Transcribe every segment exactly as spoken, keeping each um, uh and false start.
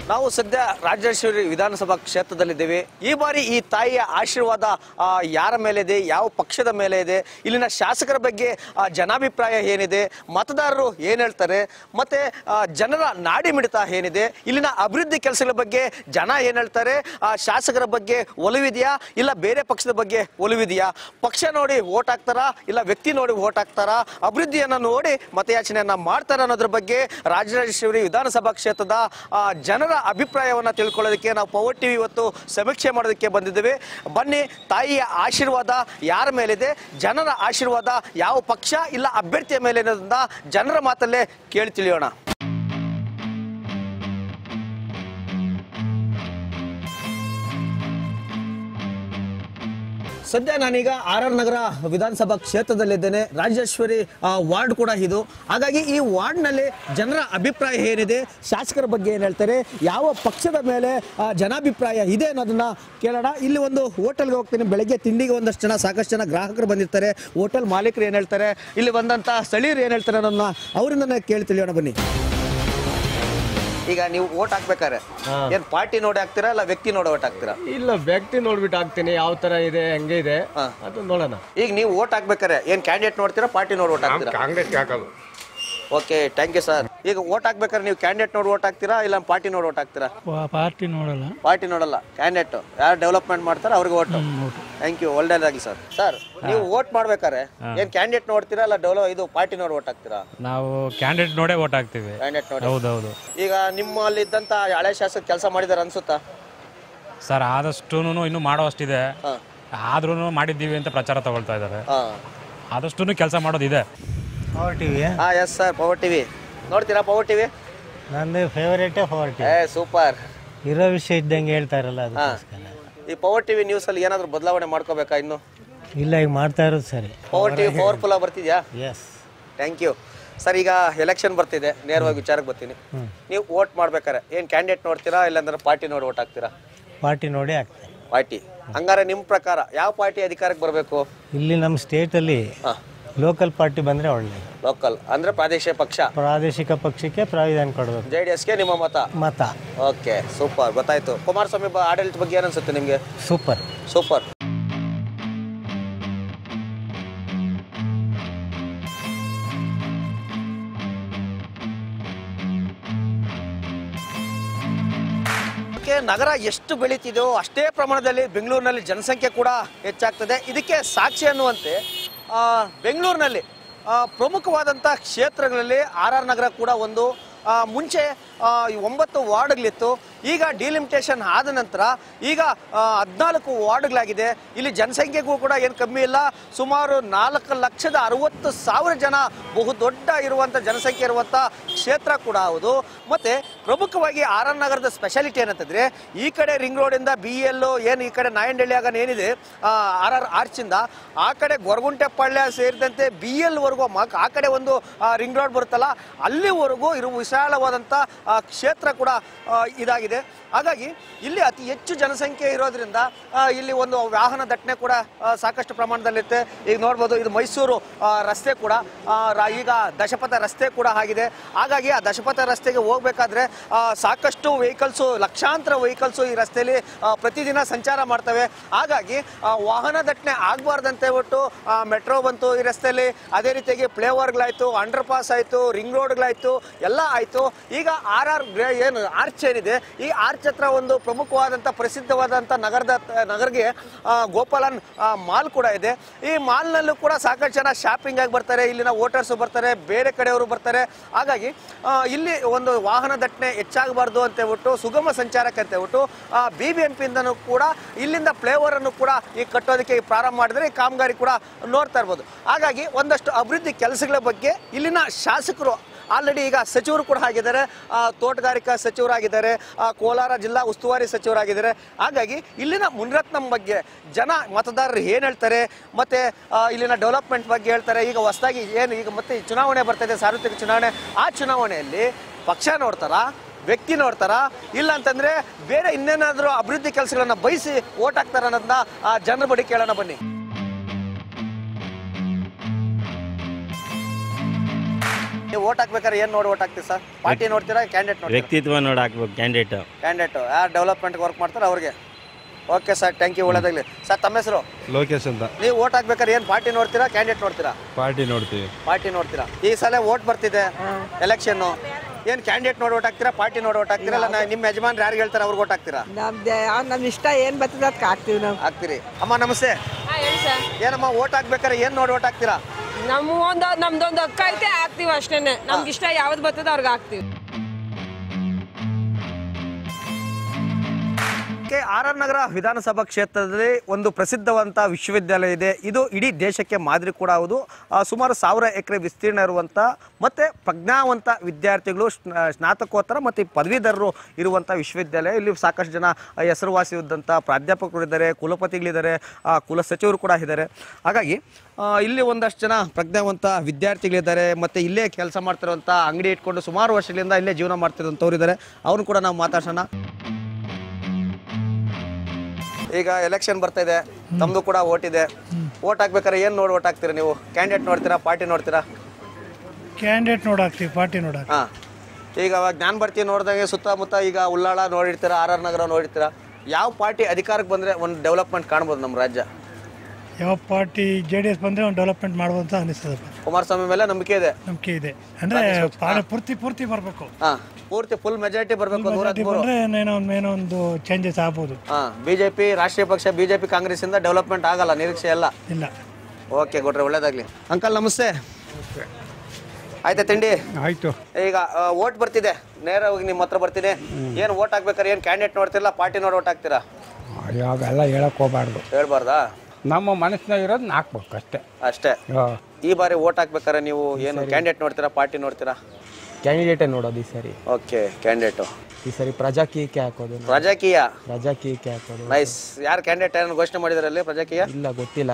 ನಾವು ಸದ್ಯ ರಾಜರಾಜೇಶ್ವರಿ ವಿಧಾನಸಭಾ ಕ್ಷೇತ್ರದಲ್ಲಿದ್ದೇವೆ. ಈ ಬಾರಿ ಈ ತಾಯಿಯ ಆಶೀರ್ವಾದ ಯಾರ ಮೇಲೆ ಇದೆ, ಯಾವ ಪಕ್ಷದ ಮೇಲೆ ಇದೆ, ಇಲ್ಲಿನ ಶಾಸಕರ ಬಗ್ಗೆ ಜನಾಭಿಪ್ರಾಯ ಏನಿದೆ, ಮತದಾರರು ಏನ್ ಹೇಳ್ತಾರೆ, ಮತ್ತೆ ಜನರ ನಾಡಿ ಮಿಡಿತ ಏನಿದೆ, ಇಲ್ಲಿನ ಅಭಿವೃದ್ಧಿ ಕೆಲಸಗಳ ಬಗ್ಗೆ ಜನ ಏನ್ ಹೇಳ್ತಾರೆ, ಶಾಸಕರ ಬಗ್ಗೆ ಒಲವಿದೆಯಾ ಇಲ್ಲ ಬೇರೆ ಪಕ್ಷದ ಬಗ್ಗೆ ಒಲವಿದೆಯಾ, ಪಕ್ಷ ನೋಡಿ ವೋಟ್ ಹಾಕ್ತಾರಾ ಇಲ್ಲ ವ್ಯಕ್ತಿ ನೋಡಿ ವೋಟ್ ಹಾಕ್ತಾರಾ, ಅಭಿವೃದ್ಧಿಯನ್ನ ನೋಡಿ ಮತಯಾಚನೆಯನ್ನ ಮಾಡ್ತಾರ ಅನ್ನೋದ್ರ ಬಗ್ಗೆ ರಾಜರಾಜೇಶ್ವರಿ ವಿಧಾನಸಭಾ ಕ್ಷೇತ್ರದ ಜನರ ಅಭಿಪ್ರಾಯವನ್ನ ತಿಳ್ಕೊಳ್ಳೋದಕ್ಕೆ ನಾವು ಪವರ್ ಟಿವಿ ಇವತ್ತು ಸಮೀಕ್ಷೆ ಮಾಡೋದಕ್ಕೆ ಬಂದಿದ್ದೇವೆ. ಬನ್ನಿ, ತಾಯಿಯ ಆಶೀರ್ವಾದ ಯಾರ ಮೇಲಿದೆ, ಜನರ ಆಶೀರ್ವಾದ ಯಾವ ಪಕ್ಷ ಇಲ್ಲ ಅಭ್ಯರ್ಥಿಯ ಮೇಲೆ ಜನರ ಮಾತಲ್ಲೇ ಕೇಳಿ ತಿಳಿಯೋಣ. ಸದ್ಯ ನಾನೀಗ ಆರ್ ಆರ್ ನಗರ ವಿಧಾನಸಭಾ ಕ್ಷೇತ್ರದಲ್ಲಿದ್ದೇನೆ. ರಾಜೇಶ್ವರಿ ವಾರ್ಡ್ ಕೂಡ ಇದು. ಹಾಗಾಗಿ ಈ ವಾರ್ಡ್ನಲ್ಲಿ ಜನರ ಅಭಿಪ್ರಾಯ ಏನಿದೆ, ಶಾಸಕರ ಬಗ್ಗೆ ಏನು ಹೇಳ್ತಾರೆ, ಯಾವ ಪಕ್ಷದ ಮೇಲೆ ಜನಾಭಿಪ್ರಾಯ ಇದೆ ಅನ್ನೋದನ್ನ ಕೇಳೋಣ. ಇಲ್ಲಿ ಒಂದು ಹೋಟೆಲ್ಗೆ ಹೋಗ್ತೀನಿ. ಬೆಳಗ್ಗೆ ತಿಂಡಿಗೆ ಒಂದಷ್ಟು ಜನ ಸಾಕಷ್ಟು ಜನ ಗ್ರಾಹಕರು ಬಂದಿರ್ತಾರೆ. ಹೋಟೆಲ್ ಮಾಲೀಕರು ಏನು ಹೇಳ್ತಾರೆ, ಇಲ್ಲಿ ಬಂದಂಥ ಸ್ಥಳೀಯರು ಏನು ಹೇಳ್ತಾರೆ ಅನ್ನೋದನ್ನ ಅವರಿಂದನೇ ಕೇಳಿ ತಿಳಿಯೋಣ ಬನ್ನಿ. ಈಗ ನೀವು ವೋಟ್ ಹಾಕ್ಬೇಕಾರೆ ಏನ್ ಪಾರ್ಟಿ ನೋಡಿ ಹಾಕ್ತೀರಾ ಇಲ್ಲ ವ್ಯಕ್ತಿ ನೋಡಿ ವೋಟ್ ಹಾಕ್ತೀರಾ? ಇಲ್ಲ, ವ್ಯಕ್ತಿ ನೋಡ್ಬಿಟ್ಟು ಹಾಕ್ತೀನಿ, ಯಾವ ತರ ಇದೆ ಹೆಂಗೆ ಇದೆ ಅದು ನೋಡೋಣ. ಈಗ ನೀವು ವೋಟ್ ಹಾಕ್ಬೇಕಾರೆ ಏನ್ ಕ್ಯಾಂಡಿಡೇಟ್ ನೋಡ್ತೀರಾ, ಪಾರ್ಟಿ ನೋಡಿ ವೋಟ್ ಹಾಕ್ತೀರಾ? ಕಾಂಗ್ರೆಸ್ ಹಾಕೋದು. Okay, thank you sir. ಈಗ ವೋಟ್ ಹಾಕ್ಬೇಕಾದ್ರೆ ನೀವು ಕ್ಯಾಂಡಿಡೇಟ್ ನೋಡಿ ವೋಟ್ ಹಾಕ್ತೀರಾ ಇಲ್ಲ ಪಾರ್ಟಿ ನೋಡಿ ವೋಟ್ ಹಾಕ್ತೀರಾ? ಪಾರ್ಟಿ ನೋಡಲ್ಲ. ಪಾರ್ಟಿ ನೋಡಲ್ಲ, ಕ್ಯಾಂಡಿಡೇಟ್ ಯಾರು ಡೆವಲಪ್ಮೆಂಟ್ ಮಾಡ್ತಾರೆ ಅವ್ರಿಗೆ ವೋಟ್. ಥ್ಯಾಂಕ್ ಯು, ಒಳ್ಳೆಯದಾಗಿ ಸರ್. ಸರ್, ನೀವು ವೋಟ್ ಮಾಡ್ಬೇಕಾರೆ ಏನ್ ಕ್ಯಾಂಡಿಡೇಟ್ ನೋಡ್ತೀರಾ ಇಲ್ಲ ಡೆವಲಪ್ ಇದು ಪಾರ್ಟಿ ನೋಡಿ ವೋಟ್ ಹಾಕ್ತೀರಾ? ನಾವು ಕ್ಯಾಂಡಿಡೇಟ್ ನೋಡೇ ವೋಟ್ ಹಾಕ್ತೀವಿ. ಕ್ಯಾಂಡಿಡೇಟ್ ನೋಡಿ. ಹೌದೌದು. ಈಗ ನಿಮ್ಮಲ್ಲಿ ಇದ್ದಂತ ಹಳೆ ಶಾಸಕ ಕೆಲಸ ಮಾಡಿದಾರೆ ಅನ್ಸುತ್ತಾ ಸರ್? ಆದಷ್ಟು ಇನ್ನೂ ಮಾಡೋ ಅಷ್ಟಿದೆ, ಆದ್ರೂ ಮಾಡಿದ್ದೀವಿ ಅಂತ ಪ್ರಚಾರ ತಗೊಳ್ತಾ ಇದ್ದಾರೆ. ಆದಷ್ಟು ಕೆಲಸ ಮಾಡೋದಿದೆ. Power TV. ಹಾ, ಎಸ್ ಸರ್, ಪವರ್ ಟಿವಿ ನೋಡ್ತೀರಾ? ಪವರ್ ಟಿವಿ ನಂದು ಫೇವರೇಟೇ ಪವರ್ ಟಿವಿ. ಏ ಸೂಪರ್. ಇರೋ ವಿಷಯ ಇದ್ದಂಗೆ ಹೇಳ್ತಾರಲ್ಲ ಅದು. ಈ ಪವರ್ ಟಿವಿ ನ್ಯೂಸ್ ಅಲ್ಲಿ ಏನಾದ್ರು ಬದಲಾವಣೆ ಮಾಡ್ಕೋಬೇಕಾ ಇನ್ನು? ಇಲ್ಲ, ಈಗ ಮಾಡ್ತಾ ಇರೋದು ಸರಿ. ಪವರ್ ಟಿವಿ ಪವರ್ಫುಲ್ ಆಗಿ ಬರ್ತಿದ್ಯಾ? Yes, thank you sir. ಈಗ ಎಲೆಕ್ಷನ್ ಬರ್ತಿದೆ, ನೇರವಾಗಿ ವಿಚಾರಕ್ಕೆ ಬರ್ತೀನಿ. ನೀವು ವೋಟ್ ಮಾಡ್ಬೇಕಾರೆ ಏನ್ ಕ್ಯಾಂಡಿಡೇಟ್ ನೋಡ್ತೀರಾ ಇಲ್ಲಾಂದ್ರೆ ಪಾರ್ಟಿ ನೋಡಿ ವೋಟ್ ಹಾಕ್ತೀರಾ? ಪಾರ್ಟಿ ನೋಡಿ ಆಗ್ತದೆ. ಪಾರ್ಟಿ. ಹಂಗಾರೆ ನಿಮ್ಮ ಪ್ರಕಾರ ಯಾವ ಪಾರ್ಟಿ ಅಧಿಕಾರಕ್ಕೆ ಬರಬೇಕು? ಇಲ್ಲಿ ನಮ್ಮ ಸ್ಟೇಟಲ್ಲಿ ಲೋಕಲ್ ಪಾರ್ಟಿ ಬಂದ್ರೆ ಒಳ್ಳೆ. ಲೋಕಲ್ ಅಂದ್ರೆ ಪ್ರಾದೇಶಿಕ ಪಕ್ಷ. ಪ್ರಾದೇಶಿಕ ಪಕ್ಷಕ್ಕೆ ಪ್ರಾವಿಧಾನ ಕೊಡಬೇಕು. ಜೆ ಡಿ ಎಸ್ಗೆ ನಿಮ್ಮ ಮತ? ಮತ. ಓಕೆ, ಸೂಪರ್, ಗೊತ್ತಾಯ್ತು. ಕುಮಾರಸ್ವಾಮಿ ಆಡಳಿತ ಬಗ್ಗೆ ಏನನ್ಸುತ್ತೆ ನಿಮಗೆ? Super super. ನಗರ ಎಷ್ಟು ಬೆಳೀತಿದೆಯೋ ಅಷ್ಟೇ ಪ್ರಮಾಣದಲ್ಲಿ ಬೆಂಗಳೂರಿನಲ್ಲಿ ಜನಸಂಖ್ಯೆ ಕೂಡ ಹೆಚ್ಚಾಗ್ತದೆ. ಇದಕ್ಕೆ ಸಾಕ್ಷಿ ಅನ್ನುವಂತೆ ಬೆಂಗಳೂರಿನಲ್ಲಿ ಪ್ರಮುಖವಾದಂಥ ಕ್ಷೇತ್ರಗಳಲ್ಲಿ ಆರ್ ಆರ್ ನಗರ ಕೂಡ ಒಂದು. ಮುಂಚೆ ಒಂಬತ್ತು ವಾರ್ಡ್ಗಳಿತ್ತು, ಈಗ ಡಿಲಿಮಿಟೇಷನ್ ಆದ ನಂತರ ಈಗ ಹದಿನಾಲ್ಕು ವಾರ್ಡ್ಗಳಾಗಿದೆ. ಇಲ್ಲಿ ಜನಸಂಖ್ಯೆಗೂ ಕೂಡ ಏನು ಕಮ್ಮಿ ಇಲ್ಲ, ಸುಮಾರು ನಾಲ್ಕು ಲಕ್ಷದ ಅರವತ್ತು ಸಾವಿರ ಜನ ಬಹು ದೊಡ್ಡ ಇರುವಂಥ ಜನಸಂಖ್ಯೆ ಇರುವಂಥ ಕ್ಷೇತ್ರ ಕೂಡ ಹೌದು. ಮತ್ತು ಪ್ರಮುಖವಾಗಿ ಆರ್ ಆರ್ ನಗರದ ಸ್ಪೆಷಾಲಿಟಿ ಏನಂತಂದರೆ, ಈ ಕಡೆ ರಿಂಗ್ ರೋಡಿಂದ ಬಿ ಎಲ್ಲು ಏನು ಈ ಕಡೆ ನಾಯಂಡಹಳ್ಳಿ ಆಗ ಏನಿದೆ ಆರ್ ಆರ್ ಆರ್ಚಿಂದ ಆ ಕಡೆ ಗೊರಗುಂಟೆಪಾಳ್ಯ ಸೇರಿದಂತೆ ಬಿ ಎಲ್ವರೆಗೂ ಆ ಕಡೆ ಒಂದು ರಿಂಗ್ ರೋಡ್ ಬರುತ್ತಲ್ಲ, ಅಲ್ಲಿವರೆಗೂ ಇರುವ ವಿಶಾಲವಾದಂಥ ಕ್ಷೇತ್ರ ಕೂಡ ಇದಾಗಿದೆ. ಹಾಗಾಗಿ ಇಲ್ಲಿ ಅತಿ ಹೆಚ್ಚು ಜನಸಂಖ್ಯೆ ಇರೋದ್ರಿಂದ ಇಲ್ಲಿ ಒಂದು ವಾಹನ ದಟ್ಟಣೆ ಕೂಡ ಸಾಕಷ್ಟು ಪ್ರಮಾಣದಲ್ಲಿರುತ್ತೆ. ಈಗ ನೋಡ್ಬೋದು, ಇದು ಮೈಸೂರು ರಸ್ತೆ ಕೂಡ ಈಗ ದಶಪಥ ರಸ್ತೆ ಕೂಡ ಆಗಿದೆ. ಹಾಗಾಗಿ ಆ ದಶಪಥ ರಸ್ತೆಗೆ ಹೋಗ್ಬೇಕಾದ್ರೆ ಸಾಕಷ್ಟು ವೆಹಿಕಲ್ಸು, ಲಕ್ಷಾಂತರ ವೆಹಿಕಲ್ಸು ಈ ರಸ್ತೆಯಲ್ಲಿ ಪ್ರತಿದಿನ ಸಂಚಾರ ಮಾಡ್ತವೆ. ಹಾಗಾಗಿ ವಾಹನ ದಟ್ಟಣೆ ಆಗಬಾರ್ದಂತ ಹೇಳ್ಬಿಟ್ಟು ಮೆಟ್ರೋ ಬಂತು ಈ ರಸ್ತೆಯಲ್ಲಿ, ಅದೇ ರೀತಿಯಾಗಿ ಫ್ಲೈಓವರ್ಗಳಾಯಿತು, ಅಂಡರ್ ಪಾಸ್ ಆಯಿತು, ರಿಂಗ್ ರೋಡ್ಗಳಾಯಿತು, ಎಲ್ಲ ಆಯಿತು. ಈಗ ಆರ್ ಆರ್ ಏನು ಆರ್ಚ್ ಏನಿದೆ, ಈ ಆರ್ಚ್ ಹತ್ರ ಒಂದು ಪ್ರಮುಖವಾದಂಥ ಪ್ರಸಿದ್ಧವಾದಂಥ ನಗರದ ನಗರಿಗೆ ಗೋಪಾಲನ್ ಮಾಲ್ ಕೂಡ ಇದೆ. ಈ ಮಾಲ್ನಲ್ಲೂ ಕೂಡ ಸಾಕಷ್ಟು ಜನ ಶಾಪಿಂಗ್ ಆಗಿ ಬರ್ತಾರೆ, ಇಲ್ಲಿನ ವೋಟರ್ಸು ಬರ್ತಾರೆ, ಬೇರೆ ಕಡೆಯವರು ಬರ್ತಾರೆ. ಹಾಗಾಗಿ ಇಲ್ಲಿ ಒಂದು ವಾಹನ ದಟ್ಟಣೆ ಹೆಚ್ಚಾಗಬಾರ್ದು ಅಂತ ಹೇಳ್ಬಿಟ್ಟು, ಸುಗಮ ಸಂಚಾರಕ್ಕೆ ಅಂತ ಹೇಳ್ಬಿಟ್ಟು ಬಿ ಬಿ ಎಂ ಪಿಯಿಂದನೂ ಕೂಡ ಇಲ್ಲಿಂದ ಫ್ಲೈಓವರ್ ಅನ್ನು ಕೂಡ ಈಗ ಕಟ್ಟೋದಕ್ಕೆ ಪ್ರಾರಂಭ ಮಾಡಿದರೆ ಈ ಕಾಮಗಾರಿ ಕೂಡ ನೋಡ್ತಾ ಇರ್ಬೋದು. ಹಾಗಾಗಿ ಒಂದಷ್ಟು ಅಭಿವೃದ್ಧಿ ಕೆಲಸಗಳ ಬಗ್ಗೆ ಇಲ್ಲಿನ ಶಾಸಕರು ಆಲ್ರೆಡಿ ಈಗ ಸಚಿವರು ಕೂಡ ಆಗಿದ್ದಾರೆ, ತೋಟಗಾರಿಕಾ ಸಚಿವರಾಗಿದ್ದಾರೆ, ಕೋಲಾರ ಜಿಲ್ಲಾ ಉಸ್ತುವಾರಿ ಸಚಿವರಾಗಿದ್ದಾರೆ. ಹಾಗಾಗಿ ಇಲ್ಲಿನ ಮುನಿರತ್ನಂ ಬಗ್ಗೆ ಜನ ಮತದಾರರು ಏನು ಹೇಳ್ತಾರೆ, ಮತ್ತು ಇಲ್ಲಿನ ಡೆವಲಪ್ಮೆಂಟ್ ಬಗ್ಗೆ ಹೇಳ್ತಾರೆ. ಈಗ ಹೊಸದಾಗಿ ಏನು ಈಗ ಮತ್ತೆ ಚುನಾವಣೆ ಬರ್ತಾಯಿದೆ, ಸಾರ್ವತ್ರಿಕ ಚುನಾವಣೆ, ಆ ಚುನಾವಣೆಯಲ್ಲಿ ಪಕ್ಷ ನೋಡ್ತಾರಾ, ವ್ಯಕ್ತಿ ನೋಡ್ತಾರಾ, ಇಲ್ಲ ಅಂತಂದರೆ ಬೇರೆ ಇನ್ನೇನಾದರೂ ಅಭಿವೃದ್ಧಿ ಕೆಲಸಗಳನ್ನು ಬಯಸಿ ಓಟ್ ಹಾಕ್ತಾರ ಅನ್ನೋದನ್ನ ಜನರ ಬಳಿ ಕೇಳೋಣ ಬನ್ನಿ. ನೀವು ಓಟ್ ಹಾಕ್ಬೇಕಾದ್ರೆ ಏನು ನೋಡಿ ಓಟ್ ಹಾಕ್ತೀವಿ ಸರ್? ಪಾರ್ಟಿ ನೋಡ್ತೀರಾ, ಕ್ಯಾಂಡಿಡೇಟ್ ನೋಡ್ತೀರಾ? ವ್ಯಕ್ತಿತ್ವ ನೋಡಿ ಹಾಕ್ಬೇಕು ಕ್ಯಾಂಡಿಡೇಟ್ ಕ್ಯಾಂಡಿಡೇಟು ಯಾರು ಡೆವಲಪ್ಮೆಂಟ್ಗೆ ವರ್ಕ್ ಮಾಡ್ತಾರೆ ಅವ್ರಿಗೆ. ಓಕೆ ಸರ್, ಥ್ಯಾಂಕ್ ಯು, ಒಳ್ಳೆದಾಗಲಿ. ಸರ್ ತಮ್ಮ ಹೆಸರು? ಲೋಕೇಶ್ ಅಂತ. ನೀವು ಓಟ್ ಹಾಕ್ಬೇಕಾದ್ರೆ ಏನು ಪಾರ್ಟಿ ನೋಡ್ತೀರಾ, ಕ್ಯಾಂಡಿಡೇಟ್ ನೋಡ್ತೀರಾ? ಪಾರ್ಟಿ ನೋಡ್ತೀವಿ. ಪಾರ್ಟಿ ನೋಡ್ತೀರಾ. ಈ ಸಲ ಓಟ್ ಬರ್ತಿದೆ ಎಲೆಕ್ಷನ್ನು, ಏನು ಕ್ಯಾಂಡಿಡೇಟ್ ನೋಡಿ ಓಟ್ ಹಾಕ್ತೀರಾ, ಪಾರ್ಟಿ ನೋಡಿ ಓಟ್ ಹಾಕ್ತೀರಾ, ಇಲ್ಲ ನಿಮ್ಮ ಯಜಮಾನ್ರು ಯಾರು ಹೇಳ್ತಾರೆ ಅವ್ರಿಗೆ ಓಟ್ ಹಾಕ್ತೀರಾ? ನಮ್ದು ನಮ್ಮ ಇಷ್ಟ ಏನು ಬರ್ತದೆ ಅದಕ್ಕೆ ಹಾಕ್ತೀವಿ ನಾವು. ಹಾಕ್ತೀರಿ. ಅಮ್ಮ ನಮಸ್ತೆ. ಏನಮ್ಮ ಓಟ್ ಹಾಕ್ಬೇಕಾದ್ರೆ ಏನು ನೋಡಿ ಓಟ್ ಹಾಕ್ತೀರಾ? ನಮ್ಮ ಒಂದು ನಮ್ದೊಂದು ಹಕ್ಕ ಐತೆ ಹಾಕ್ತೀವಿ ಅಷ್ಟೇನೆ. ನಮ್ಗೆ ಇಷ್ಟ ಯಾವ್ದು ಬರ್ತದೆ ಅವ್ರಿಗೆ ಹಾಕ್ತೀವಿ. ಆರ್ ಆರ್ ನಗರ ವಿಧಾನಸಭಾ ಕ್ಷೇತ್ರದಲ್ಲಿ ಒಂದು ಪ್ರಸಿದ್ಧವಂತ ವಿಶ್ವವಿದ್ಯಾಲಯ ಇದೆ. ಇದು ಇಡೀ ದೇಶಕ್ಕೆ ಮಾದರಿ ಕೂಡ ಹೌದು. ಸುಮಾರು ಸಾವಿರ ಎಕರೆ ವಿಸ್ತೀರ್ಣ ಇರುವಂಥ ಮತ್ತು ಪ್ರಜ್ಞಾವಂತ ವಿದ್ಯಾರ್ಥಿಗಳು, ಸ್ನಾತಕೋತ್ತರ ಮತ್ತು ಪದವೀಧರರು ಇರುವಂಥ ವಿಶ್ವವಿದ್ಯಾಲಯ. ಇಲ್ಲಿ ಸಾಕಷ್ಟು ಜನ ಹೆಸರುವಾಸಿ ಇದ್ದಂಥ ಪ್ರಾಧ್ಯಾಪಕರು ಇದ್ದಾರೆ, ಕುಲಪತಿಗಳಿದ್ದಾರೆ, ಕುಲ ಸಚಿವರು ಕೂಡ ಇದ್ದಾರೆ. ಹಾಗಾಗಿ ಇಲ್ಲಿ ಒಂದಷ್ಟು ಜನ ಪ್ರಜ್ಞಾವಂತ ವಿದ್ಯಾರ್ಥಿಗಳಿದ್ದಾರೆ ಮತ್ತು ಇಲ್ಲೇ ಕೆಲಸ ಮಾಡ್ತಿರುವಂಥ ಅಂಗಡಿ ಇಟ್ಕೊಂಡು ಸುಮಾರು ವರ್ಷಗಳಿಂದ ಇಲ್ಲೇ ಜೀವನ ಮಾಡ್ತಿರೋಂಥವ್ರು ಇದ್ದಾರೆ. ಅವ್ರನ್ನ ಕೂಡ ನಾವು ಮಾತಾಡ್ಸೋಣ. ಈಗ ಎಲೆಕ್ಷನ್ ಬರ್ತಾ ಇದೆ, ತಮ್ಮದು ಕೂಡ ಓಟ್ ಇದೆ. ಓಟ್ ಹಾಕ್ಬೇಕಾದ್ರೆ ಏನು ನೋಡಿ ಓಟ್ ಹಾಕ್ತೀರಾ ನೀವು? ಕ್ಯಾಂಡಿಡೇಟ್ ನೋಡ್ತೀರಾ, ಪಾರ್ಟಿ ನೋಡ್ತೀರಾ? ಕ್ಯಾಂಡಿಡೇಟ್ ನೋಡಿ ಹಾಕ್ತೀವಿ, ಪಾರ್ಟಿ ನೋಡಿ. ಹಾಂ, ಈಗ ಜ್ಞಾನ ಬರ್ತಿ ನೋಡಿದಾಗೆ ಸುತ್ತಮುತ್ತ ಈಗ ಉಳ್ಳಾಳ ನೋಡಿರ್ತೀರಾ, ಆರ್ ಆರ್ ನಗರ ನೋಡಿರ್ತೀರಾ. ಯಾವ ಪಾರ್ಟಿ ಅಧಿಕಾರಕ್ಕೆ ಬಂದರೆ ಒಂದು ಡೆವಲಪ್ಮೆಂಟ್ ಕಾಣ್ಬೋದು ನಮ್ಮ ರಾಜ್ಯ? ಯಾವ ಪಾರ್ಟಿ ಜೆ ಡಿ ಎಸ್ ಬಂದರೆ ಒಂದು ಡೆವಲಪ್ಮೆಂಟ್ ಮಾಡ್ಬೋದು ಅಂತ ಅನಿಸ್ತದಪ್ಪ. ಕುಮಾರಸ್ವಾಮಿ ಮೇಲೆ ನಂಬಿಕೆ ಇದೆ? ನಂಬಿಕೆ ಇದೆ. ಅಂದರೆ ಪೂರ್ತಿ ಪೂರ್ತಿ ಬರಬೇಕು. ಹಾಂ, ಪೂರ್ತಿ ಫುಲ್ ಮೆಜಾರಿಟಿ ಬರಬೇಕು. ಬಂದರೆ ಏನೋ ಒಂದು ಏನೋ ಒಂದು ಚೇಂಜಸ್ ಆಗ್ಬೋದು. ಹಾಂ, ಬಿಜೆಪಿ ರಾಷ್ಟ್ರೀಯ ಪಕ್ಷ ಬಿಜೆಪಿ ಕಾಂಗ್ರೆಸ್ ಇಂದ ಡೆವಲಪ್ಮೆಂಟ್ ಆಗಲ್ಲ, ನಿರೀಕ್ಷೆ ಎಲ್ಲ ಇಲ್ಲ. ಓಕೆ ಕೊಟ್ರೆ ಒಳ್ಳೇದಾಗ್ಲಿ. ಅಂಕಲ್ ನಮಸ್ತೆ. ಆಯ್ತಾ ತಿಂಡಿ? ಆಯ್ತು. ಈಗ ಓಟ್ ಬರ್ತಿದೆ, ನೇರವಾಗಿ ನಿಮ್ಮ ಹತ್ರ ಬರ್ತೀನಿ. ಏನು ಓಟ್ ಹಾಕ್ಬೇಕಾರೆ ಏನು ಕ್ಯಾಂಡಿಡೇಟ್ ನೋಡ್ತಿರಲ್ಲ, ಪಾರ್ಟಿ ನೋಡಿ ಓಟ್ ಹಾಕ್ತೀರಾ? ಯಾವೆಲ್ಲ ಹೇಳಕ್ ಹೋಗ್ಬಾರ್ದು. ಹೇಳ್ಬಾರ್ದಾ? ನಮ್ಮ ಮನಸ್ಸಿನಾಗ ಇರೋದನ್ನ ಹಾಕ್ಬೇಕು ಅಷ್ಟೇ. ಅಷ್ಟೇ. ಈ ಬಾರಿ ಓಟ್ ಹಾಕ್ಬೇಕಾರೆ ನೀವು ಏನು ಕ್ಯಾಂಡಿಡೇಟ್ ನೋಡ್ತೀರಾ, ಪಾರ್ಟಿ ನೋಡ್ತೀರಾ? ಕ್ಯಾಂಡಿಡೇಟೇ ನೋಡೋದು ಈ ಸರಿ. ಓಕೆ, ಕ್ಯಾಂಡಿಡೇಟು ಈ ಸರಿ ಪ್ರಜಾಕೀಯಕ್ಕೆ ಹಾಕೋದು. ಪ್ರಜಾಕೀಯ? ಪ್ರಜಾಕೀಯಕ್ಕೆ ಹಾಕೋದು. ನೈಸ್. ಯಾರು ಕ್ಯಾಂಡಿಡೇಟ್ ಯಾರನ್ನು ಘೋಷಣೆ ಮಾಡಿದಾರಲ್ಲಿ ಪ್ರಜಾಕೀಯ? ಇಲ್ಲ, ಗೊತ್ತಿಲ್ಲ.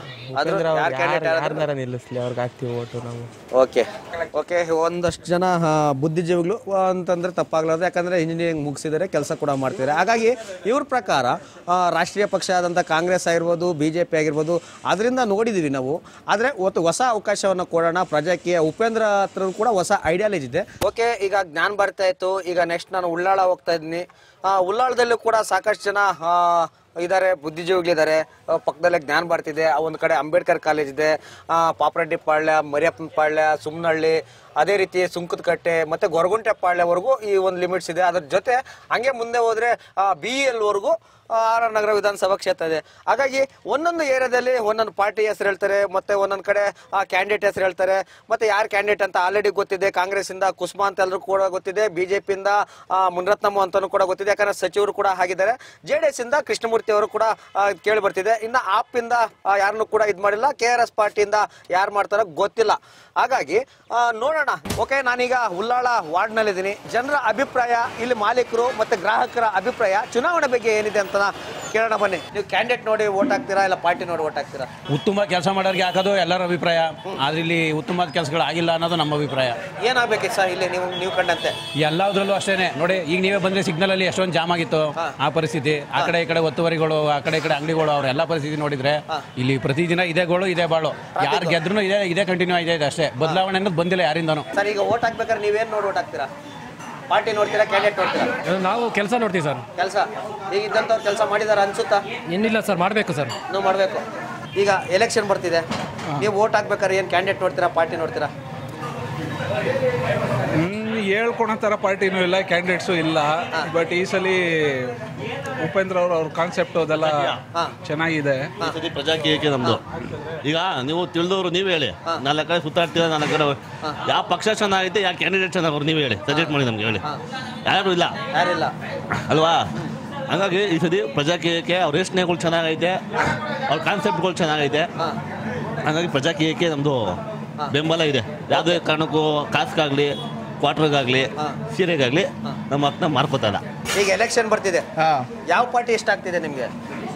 ಯಾರನ್ನಾರ ನಿಲ್ಲಿಸ್ಲಿ, ಅವ್ರಿಗೆ ಹಾಕ್ತೀವಿ ಓಟು ನಾವು. ಓಕೆ ಓಕೆ ಒಂದಷ್ಟು ಜನ ಬುದ್ಧಿಜೀವಿಗಳು ಅಂತಂದ್ರೆ ತಪ್ಪಾಗ್ಲಾರ್ದು, ಯಾಕಂದ್ರೆ ಇಂಜಿನಿಯರಿಂಗ್ ಮುಗಿಸಿದರೆ ಕೆಲಸ ಕೂಡ ಮಾಡ್ತಿದ್ದಾರೆ. ಹಾಗಾಗಿ ಇವ್ರ ಪ್ರಕಾರ ರಾಷ್ಟ್ರೀಯ ಪಕ್ಷ ಆದಂಥ ಕಾಂಗ್ರೆಸ್ ಆಗಿರ್ಬೋದು, ಬಿ ಜೆ ಪಿ ಆಗಿರ್ಬೋದು, ಅದರಿಂದ ನೋಡಿದ್ದೀವಿ ನಾವು. ಆದರೆ ಒತ್ತು ಹೊಸ ಅವಕಾಶವನ್ನು ಕೊಡೋಣ ಪ್ರಜಾಕೀಯ. ಉಪೇಂದ್ರ ಹತ್ರ ಕೂಡ ಹೊಸ ಐಡಿಯಾಲಜಿ ಇದೆ. ಓಕೆ, ಈಗ ಜ್ಞಾನ ಬರ್ತಾ ಇತ್ತು. ಈಗ ನೆಕ್ಸ್ಟ್ ನಾನು ಉಳ್ಳಾಳ ಹೋಗ್ತಾ ಇದ್ದೀನಿ. ಉಳ್ಳಾಳದಲ್ಲೂ ಕೂಡ ಸಾಕಷ್ಟು ಜನ ಇದ್ದಾರೆ, ಬುದ್ಧಿಜೀವಿಗಳಿದ್ದಾರೆ. ಪಕ್ಕದಲ್ಲೇ ಜ್ಞಾನ ಬರ್ತಿದೆ. ಒಂದು ಕಡೆ ಅಂಬೇಡ್ಕರ್ ಕಾಲೇಜ್ ಇದೆ, ಪಾಪರೆಡ್ಡಿ ಪಾಳ್ಯ, ಮರಿಯಪ್ಪನ ಪಾಳ್ಯ, ಸುಮ್ನಹಳ್ಳಿ, ಅದೇ ರೀತಿ ಸುಂಕದಕಟ್ಟೆ ಮತ್ತು ಗೊರಗುಂಟೆ ಪಾಳ್ಯವರೆಗೂ ಈ ಒಂದು ಲಿಮಿಟ್ಸ್ ಇದೆ. ಅದ್ರ ಜೊತೆ ಹಂಗೆ ಮುಂದೆ ಹೋದರೆ ಬಿ ಎಲ್ವರೆಗೂ ಆರ್ ಆರ್ ನಗರ ವಿಧಾನಸಭಾ ಕ್ಷೇತ್ರ ಇದೆ. ಹಾಗಾಗಿ ಒಂದೊಂದು ಏರಿಯಾದಲ್ಲಿ ಒಂದೊಂದು ಪಾರ್ಟಿ ಹೆಸರು ಹೇಳ್ತಾರೆ, ಮತ್ತೆ ಒಂದೊಂದು ಕಡೆ ಕ್ಯಾಂಡಿಡೇಟ್ ಹೆಸರು ಹೇಳ್ತಾರೆ. ಮತ್ತೆ ಯಾರು ಕ್ಯಾಂಡಿಡೇಟ್ ಅಂತ ಆಲ್ರೆಡಿ ಗೊತ್ತಿದೆ. ಕಾಂಗ್ರೆಸ್ ಇಂದ ಕುಸುಮಾ ಅಂತ ಎಲ್ಲರೂ ಕೂಡ ಗೊತ್ತಿದೆ, ಬಿಜೆಪಿಯಿಂದ ಮುನಿರತ್ನಮ್ಮ ಅಂತಾನೂ ಕೂಡ ಗೊತ್ತಿದೆ, ಯಾಕಂದ್ರೆ ಸಚಿವರು ಕೂಡ ಆಗಿದ್ದಾರೆ. ಜೆ ಡಿ ಎಸ್ ಇಂದ ಕೃಷ್ಣಮೂರ್ತಿ ಅವರು ಕೂಡ ಕೇಳಿ ಬರ್ತಿದೆ. ಇನ್ನು ಆಪ್ ಇಂದ ಯಾರನ್ನು ಕೂಡ ಇದು ಮಾಡಿಲ್ಲ. ಕೆ ಆರ್ ಎಸ್ ಪಾರ್ಟಿಯಿಂದ ಯಾರು ಮಾಡ್ತಾರೋ ಗೊತ್ತಿಲ್ಲ. ಹಾಗಾಗಿ ನೋಡೋಣ. ಓಕೆ, ನಾನೀಗ ಉಳ್ಳಾಳ ವಾರ್ಡ್ನಲ್ಲಿದ್ದೀನಿ. ಜನರ ಅಭಿಪ್ರಾಯ, ಇಲ್ಲಿ ಮಾಲೀಕರು ಮತ್ತೆ ಗ್ರಾಹಕರ ಅಭಿಪ್ರಾಯ ಚುನಾವಣೆ ಬಗ್ಗೆ ಏನಿದೆ ಅಂತ ಕೇಳೋಣ ಬನ್ನಿ. ನೀವು ಕ್ಯಾಂಡಿಡೇಟ್ ನೋಡಿ ಓಟ್ ಹಾಕ್ತೀರಾ, ಇಲ್ಲ ಪಾರ್ಟಿ ನೋಡಿ ಓಟ್ ಹಾಕ್ತೀರಾ? ಉತ್ತಮ ಕೆಲಸ ಮಾಡೋರಿಗೆ ಹಾಕೋದು ಎಲ್ಲರ ಅಭಿಪ್ರಾಯ. ಆದ್ರೆ ಇಲ್ಲಿ ಉತ್ತಮವಾದ ಕೆಲಸಗಳು ಆಗಿಲ್ಲ ಅನ್ನೋದು ನಮ್ಮ ಅಭಿಪ್ರಾಯ. ಏನಾಗಬೇಕು ಸರ್ ಇಲ್ಲಿ ನೀವು ನೀವು ಕಂಡಂತೆ? ಎಲ್ಲದರಲ್ಲೂ ಅಷ್ಟೇನೆ ನೋಡಿ. ಈಗ ನೀವೇ ಬಂದ್ರೆ ಸಿಗ್ನಲ್ ಅಲ್ಲಿ ಎಷ್ಟೊಂದು ಜಾಮ್ ಆಗಿತ್ತು, ಆ ಪರಿಸ್ಥಿತಿ. ಆ ಕಡೆ ಈ ಕಡೆ ಒತ್ತುವರಿಗಳು, ಆ ಕಡೆ ಈ ಕಡೆ ಅಂಗಡಿಗಳು, ಅವ್ರ ಎಲ್ಲ ಪರಿಸ್ಥಿತಿ ನೋಡಿದ್ರೆ ಇಲ್ಲಿ ಪ್ರತಿದಿನ ಇದೇ ಗೋಳು ಇದೇ ಬಾಳು. ಯಾರು ಗೆದ್ರು ಇದೇ ಇದೇ ಕಂಟಿನ್ಯೂ ಆಗಿದೆ ಅಷ್ಟೇ. ಬದಲಾವಣೆ ಅನ್ನೋದು ಬಂದಿಲ್ಲ ಯಾರಿಂದನೂ. ಸರ್, ಈಗ ಓಟ್ ಹಾಕ್ಬೇಕಾದ್ರೆ ನೀವೇನು ನೋಡಿ ಓಟ್ ಹಾಕ್ತೀರಾ? ಪಾರ್ಟಿ ನೋಡ್ತೀರಾ, ಕ್ಯಾಂಡಿಡೇಟ್ ನೋಡ್ತೀರಾ? ನಾವು ಕೆಲಸ ನೋಡ್ತೀವಿ ಸರ್. ಕೆಲಸ ಈಗ ಇದ್ದಂಥವ್ರು ಕೆಲಸ ಮಾಡಿದಾರ ಅನ್ಸುತ್ತಾ? ಏನಿಲ್ಲ ಸರ್, ಮಾಡಬೇಕು ಸರ್. ನೀವು ಮಾಡಬೇಕು. ಈಗ ಎಲೆಕ್ಷನ್ ಬರ್ತಿದೆ, ನೀವು ಓಟ್ ಹಾಕ್ಬೇಕಾದ್ರೆ ಏನು ಕ್ಯಾಂಡಿಡೇಟ್ ನೋಡ್ತೀರಾ, ಪಾರ್ಟಿ ನೋಡ್ತೀರಾ? ಹೇಳ್ಕೊಳೋ ಥರ ಪಾರ್ಟಿನೂ ಇಲ್ಲ, ಕ್ಯಾಂಡಿಡೇಟ್ಸು ಇಲ್ಲ. ಬಟ್ ಈ ಸಲ ಉಪೇಂದ್ರ ಅವರು ಅವ್ರ ಕಾನ್ಸೆಪ್ಟ್ ಅದೆಲ್ಲ ಚೆನ್ನಾಗಿದೆ. ಪ್ರಜಾಕೀಯಕ್ಕೆ ನಮ್ದು. ಈಗ ನೀವು ತಿಳಿದವರು ನೀವು ಹೇಳಿ. ನಾಲ್ಕು ಕಡೆ ಸುತ್ತಾಡ್ತೀರ, ನಾಲ್ಕು ಕಡೆ ಯಾವ ಪಕ್ಷ ಚೆನ್ನಾಗೈತೆ, ಯಾವ ಕ್ಯಾಂಡಿಡೇಟ್ ಚೆನ್ನಾಗವ್ರು ನೀವು ಹೇಳಿ, ಸಜೆಸ್ಟ್ ಮಾಡಿ ನಮ್ಗೆ ಹೇಳಿ. ಯಾರು ಇಲ್ಲ, ಯಾರಿಲ್ಲ ಅಲ್ವಾ? ಹಾಗಾಗಿ ಈ ಸತಿ ಪ್ರಜಾಕೀಯಕ್ಕೆ ಅವ್ರ ಯೋಚನೆಗಳು ಚೆನ್ನಾಗೈತೆ, ಅವ್ರ ಕಾನ್ಸೆಪ್ಟ್ಗಳು ಚೆನ್ನಾಗೈತೆ. ಹಾಗಾಗಿ ಪ್ರಜಾಕೀಯಕ್ಕೆ ನಮ್ಮದು ಬೆಂಬಲ ಇದೆ. ಯಾವುದೇ ಕಾರಣಕ್ಕೂ ಕಾಸ್ಗಾಗಲಿ, ಕ್ವಾರ್ಟರ್ಗಾಗಲಿ, ಸೀರೆಗಾಗಲಿ ನಮ್ಮ ಹಕ್ಕನ್ನ ಮಾರ್ಕೋತಲ್ಲ. ಈಗ ಎಲೆಕ್ಷನ್ ಬರ್ತಿದೆ, ಯಾವ ಪಾರ್ಟಿ ಇಷ್ಟ ಆಗ್ತಿದೆ ನಿಮಗೆ?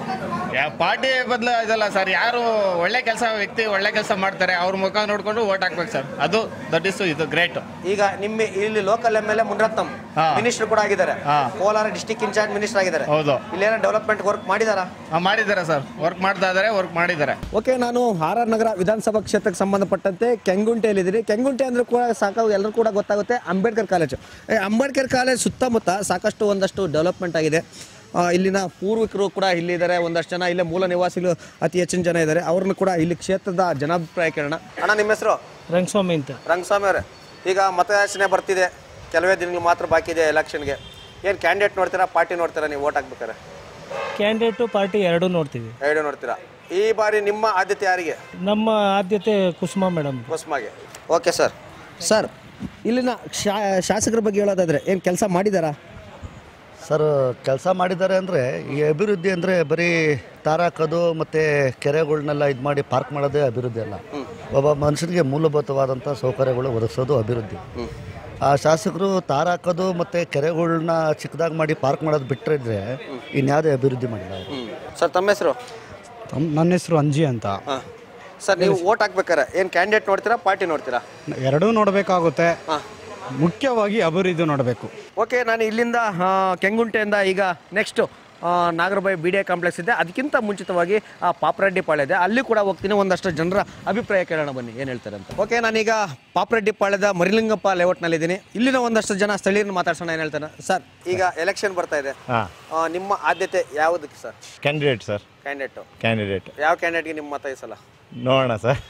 ಪಾರ್ಟಿ ಬದಲು ಇದಲ್ಲ ಸರ್, ಯಾರು ಒಳ್ಳೆ ಕೆಲಸ ವ್ಯಕ್ತಿ ಒಳ್ಳೆ ಕೆಲಸ ಮಾಡ್ತಾರೆ ಅವ್ರ ಮುಖ ನೋಡ್ಕೊಂಡು ಓಟ್ ಹಾಕ್ಬೇಕು ಸರ್, ಅದು ದಟ್ ಇಸ್ ಇದು ಗ್ರೇಟ್. ಈಗ ನಿಮ್ಮ ಇಲ್ಲಿ local M L A Munirathnam minister ಕೂಡ ಆಗಿದ್ದಾರೆ, ಕೋಲಾರ ಡಿಸ್ಟಿಕ್ ಇನ್ಚಾರ್ಜ್ ಮಿನಿಸ್ಟರ್ ಆಗಿದ್ದಾರೆ. ಹೌದು. ಇಲ್ಲೇನೋ ಡೆವಲಪ್ಮೆಂಟ್ ವರ್ಕ್ ಮಾಡಿದಾರಾ? ಮಾಡಿದ್ದಾರೆ ಸರ್, ವರ್ಕ್ ಮಾಡ್ತಾ ಇದ್ದಾರೆ, ವರ್ಕ್ ಮಾಡಿದ್ದಾರೆ. ಓಕೆ, ನಾನು ಆರ್ ಆರ್ ನಗರ ವಿಧಾನಸಭಾ ಕ್ಷೇತ್ರಕ್ಕೆ ಸಂಬಂಧಪಟ್ಟಂತೆ ಕೆಂಗುಂಟೆಯಲ್ಲಿದ್ದೀನಿ. ಕೆಂಗುಂಟೆ ಅಂದ್ರೆ ಕೂಡ ಸಾಕು ಎಲ್ಲರೂ ಕೂಡ ಗೊತ್ತಾಗುತ್ತೆ ಅಂಬೇಡ್ಕರ್ ಕಾಲೇಜು. ಅಂಬೇಡ್ಕರ್ ಕಾಲೇಜ್ ಸುತ್ತಮುತ್ತ ಸಾಕಷ್ಟು ಒಂದಷ್ಟು ಡೆವಲಪ್ಮೆಂಟ್ ಆಗಿದೆ. ಇಲ್ಲಿನ ಪೂರ್ವಿಕರು ಕೂಡ ಇಲ್ಲಿ ಇದ್ದಾರೆ, ಒಂದಷ್ಟು ಜನ ಇಲ್ಲೇ ಮೂಲ ನಿವಾಸಿಗಳು ಅತಿ ಹೆಚ್ಚಿನ ಜನ ಇದ್ದಾರೆ. ಅವ್ರನ್ನು ಕೂಡ ಇಲ್ಲಿ ಕ್ಷೇತ್ರದ ಜನಾಭಿಪ್ರಾಯ ಕೇಳೋಣ. ಅಣ್ಣ, ನಿಮ್ಮ ಹೆಸರು? ರಂಗಸ್ವಾಮಿ ಅಂತ. ರಂಗಸ್ವಾಮಿ ಅವರೇ, ಈಗ ಮತಯಾಚನೆ ಬರ್ತಿದೆ, ಕೆಲವೇ ದಿನಗಳು ಮಾತ್ರ ಬಾಕಿ ಇದೆ ಎಲೆಕ್ಷನ್ಗೆ. ಏನು ಕ್ಯಾಂಡಿಡೇಟ್ ನೋಡ್ತೀರಾ, ಪಾರ್ಟಿ ನೋಡ್ತೀರಾ ನೀವು ಓಟ್ ಹಾಕ್ಬೇಕಾರೆ? ಕ್ಯಾಂಡಿಡೇಟು ಪಾರ್ಟಿ ಎರಡೂ ನೋಡ್ತೀವಿ. ಎರಡು ನೋಡ್ತೀರಾ. ಈ ಬಾರಿ ನಿಮ್ಮ ಆದ್ಯತೆ ಯಾರಿಗೆ? ನಮ್ಮ ಆದ್ಯತೆ ಕುಸುಮಾ ಮೇಡಮ್. ಕುಸುಮಾಗೆ. Okay sir. ಸರ್, ಇಲ್ಲಿನ ಶಾಸಕರ ಬಗ್ಗೆ ಹೇಳೋದಾದ್ರೆ ಏನು ಕೆಲಸ ಮಾಡಿದಾರಾ? ಸರ್, ಕೆಲಸ ಮಾಡಿದ್ದಾರೆ ಅಂದರೆ ಈ ಅಭಿವೃದ್ಧಿ ಅಂದರೆ ಬರೀ ತಾರಾಕೋದು ಮತ್ತು ಕೆರೆಗಳನ್ನೆಲ್ಲ ಇದು ಮಾಡಿ ಪಾರ್ಕ್ ಮಾಡೋದೇ ಅಭಿವೃದ್ಧಿ ಅಲ್ಲ. ಒಬ್ಬ ಮನುಷ್ಯನಿಗೆ ಮೂಲಭೂತವಾದಂಥ ಸೌಕರ್ಯಗಳು ಒದಗಿಸೋದು ಅಭಿವೃದ್ಧಿ. ಆ ಶಾಸಕರು ತಾರಾಕೋದು ಮತ್ತು ಕೆರೆಗಳನ್ನ ಚಿಕ್ಕದಾಗಿ ಮಾಡಿ ಪಾರ್ಕ್ ಮಾಡೋದು ಬಿಟ್ಟರೆ ಇನ್ಯಾವುದೇ ಅಭಿವೃದ್ಧಿ ಮಾಡಿಲ್ಲ. ಸರ್, ತಮ್ಮ ಹೆಸರು? ನನ್ನ ಹೆಸರು ಅಂಜಿ ಅಂತ. ಸರ್, ನೀವು ಓಟ್ ಹಾಕ್ಬೇಕಾರೆ ಏನು ಕ್ಯಾಂಡಿಡೇಟ್ ನೋಡ್ತೀರಾ, ಪಾರ್ಟಿ ನೋಡ್ತೀರಾ? ಎರಡೂ ನೋಡಬೇಕಾಗುತ್ತೆ, ಮುಖ್ಯವಾಗಿ ಅಭಿವೃದ್ಧಿ ನೋಡಬೇಕು. ಓಕೆ, ನಾನು ಇಲ್ಲಿಂದ ಕೆಂಗುಂಟೆಯಿಂದ ಈಗ next Nagarabhavi B D A complex ಇದೆ, ಅದಕ್ಕಿಂತ ಮುಂಚಿತವಾಗಿ ಪಾಪರೆಡ್ಡಿ ಪಾಳ್ಯ ಇದೆ, ಅಲ್ಲಿ ಕೂಡ ಹೋಗ್ತೀನಿ. ಒಂದಷ್ಟು ಜನರ ಅಭಿಪ್ರಾಯ ಕೇಳೋಣ, ಬನ್ನಿ ಏನು ಹೇಳ್ತಾರೆ ಅಂತ. ಓಕೆ, ನಾನೀಗ ಪಾಪರೆಡ್ಡಿ ಪಾಳ್ಯದ ಮರಿಲಿಂಗಪ್ಪ ಲೇಔಟ್ನಲ್ಲಿದ್ದೀನಿ. ಇಲ್ಲಿನ ಒಂದಷ್ಟು ಜನ ಸ್ಥಳೀಯರನ್ನು ಮಾತಾಡ್ಸೋಣ, ಏನು ಹೇಳ್ತಾರೆ. ಸರ್, ಈಗ ಎಲೆಕ್ಷನ್ ಬರ್ತಾ ಇದೆ, ನಿಮ್ಮ ಆದ್ಯತೆ ಯಾವುದಕ್ಕೆ sir? Candidate sir. Candidate candidate ಯಾವ ಕ್ಯಾಂಡಿಡೇಟ್ಗೆ ನಿಮ್ಮ ಮತ ಈ ಸಲ? ನೋಡೋಣ ಸರ್,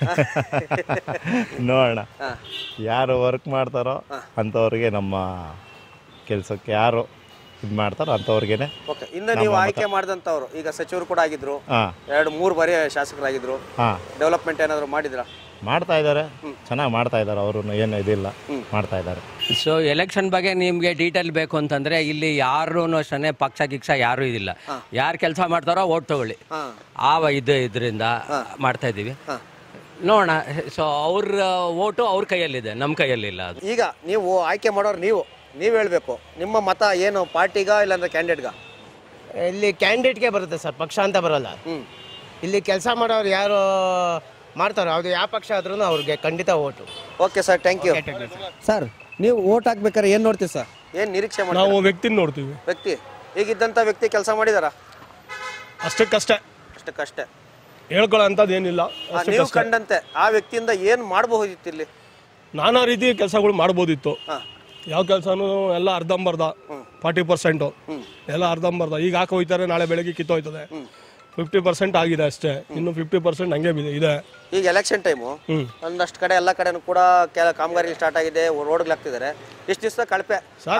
ನೋಡೋಣ ಯಾರು ವರ್ಕ್ ಮಾಡ್ತಾರೋ ಅಂಥವ್ರಿಗೆ, ನಮ್ಮ ಕೆಲಸಕ್ಕೆ ಯಾರು ಇದು ಮಾಡ್ತಾರೋ ಅಂಥವ್ರಿಗೇನೆ. ಓಕೆ, ಇನ್ನು ನೀವು ಆಯ್ಕೆ ಮಾಡಿದಂಥವ್ರು ಈಗ ಸಚಿವರು ಕೂಡ ಆಗಿದ್ರು, ಎರಡು ಮೂರು ಬಾರಿ ಶಾಸಕರಾಗಿದ್ರು, ಡೆವಲಪ್ಮೆಂಟ್ ಏನಾದರೂ ಮಾಡಿದ್ರಾ? ಮಾಡ್ತಾ ಇದ್ದಾರೆ, ಚೆನ್ನಾಗಿ ಮಾಡ್ತಾ ಇದ್ದಾರೆ, ಅವರು ಏನು ಇದಿಲ್ಲ, ಮಾಡ್ತಾ ಇದ್ದಾರೆ. ಸೊ ಎಲೆಕ್ಷನ್ ಬಗ್ಗೆ ನಿಮಗೆ ಡೀಟೇಲ್ ಬೇಕು ಅಂತಂದ್ರೆ ಇಲ್ಲಿ ಯಾರು ಅಷ್ಟೇ ಪಕ್ಷ ಗಿಕ್ಷ ಯಾರು ಇದಿಲ್ಲ, ಯಾರು ಕೆಲಸ ಮಾಡ್ತಾರೋ ಓಟ್ ತಗೊಳ್ಳಿ, ಆವ ಇದು ಇದರಿಂದ ಮಾಡ್ತಾ ಇದ್ದೀವಿ. ನೋಡೋಣ. ಸೊ ಅವ್ರ ಓಟು ಅವ್ರ ಕೈಯಲ್ಲಿದೆ, ನಮ್ಮ ಕೈಯಲ್ಲಿಲ್ಲ. ಅದು ಈಗ ನೀವು ಆಯ್ಕೆ ಮಾಡೋರು ನೀವು ನೀವು ಹೇಳಬೇಕು, ನಿಮ್ಮ ಮತ ಏನು, ಪಾರ್ಟಿಗ ಇಲ್ಲಾಂದ್ರೆ ಕ್ಯಾಂಡಿಡೇಟ್ಗ? ಇಲ್ಲಿ ಕ್ಯಾಂಡಿಡೇಟ್ಗೆ ಬರುತ್ತೆ ಸರ್, ಪಕ್ಷ ಅಂತ ಬರೋಲ್ಲ. ಇಲ್ಲಿ ಕೆಲಸ ಮಾಡೋರು ಯಾರು ಮಾಡ್ತಾರೋ ಅದು ಯಾವ ಪಕ್ಷ ಆದ್ರೂ ಅವ್ರಿಗೆ ಖಂಡಿತ vote. Okay sir, thank you. Sir, ನೀವು ಓಟ್ ಹಾಕ್ಬೇಕಾದ್ರೆ ಏನು ನೋಡ್ತೀವಿ ಸರ್, ಏನು ನಿರೀಕ್ಷೆ ಮಾಡಿ? ನಾವು ವ್ಯಕ್ತಿ ನೋಡ್ತೀವಿ. ವ್ಯಕ್ತಿ ಈಗಿದ್ದಂಥ ವ್ಯಕ್ತಿ ಕೆಲಸ ಮಾಡಿದಾರಾ? ಅಷ್ಟಕ್ಕಷ್ಟೇ ಅಷ್ಟಕ್ಕಷ್ಟೇ ಹೇಳ್ಕೊಳ್ಳೋ ಅಂಥದ್ದು ಏನಿಲ್ಲ. ನೀವು ಕಂಡಂತೆ ಆ ವ್ಯಕ್ತಿಯಿಂದ ಏನು ಮಾಡಬಹುದಿತ್ತು? ಇಲ್ಲಿ ನಾನಾ ರೀತಿ ಕೆಲಸಗಳು ಮಾಡ್ಬೋದಿತ್ತು. ಯಾವ ಕೆಲಸನೂ ಎಲ್ಲ ಅರ್ಧಂಬರ್ಧ, ಫಾರ್ಟಿ ಪರ್ಸೆಂಟು ಎಲ್ಲ ಅರ್ಧಂಬರ್ಧ. ಈಗ ಹಾಕಿ ಹೋಯ್ತಾರೆ, ನಾಳೆ ಬೆಳಗ್ಗೆ ಕಿತ್ತೋಯ್ತದೆ. ಫಿಫ್ಟಿ ಪರ್ಸೆಂಟ್ ಆಗಿದೆ ಅಷ್ಟೇ, ಇನ್ನು ಫಿಫ್ಟಿ ಪರ್ಸೆಂಟ್ ಹಂಗೆ ಇದೆ. ಈಗ ಎಲೆಕ್ಷನ್ ಟೈಮು, ಒಂದಷ್ಟು ಕಡೆ ಎಲ್ಲ ಕಡೆನೂ ಕೂಡ ಕಾಮಗಾರಿ ಸ್ಟಾರ್ಟ್ ಆಗಿದೆ, ರೋಡ್ಗಳಾಗ್ತಿದ್ದಾರೆ. ಇಷ್ಟು ದಿವಸ ಕಳಪೆ.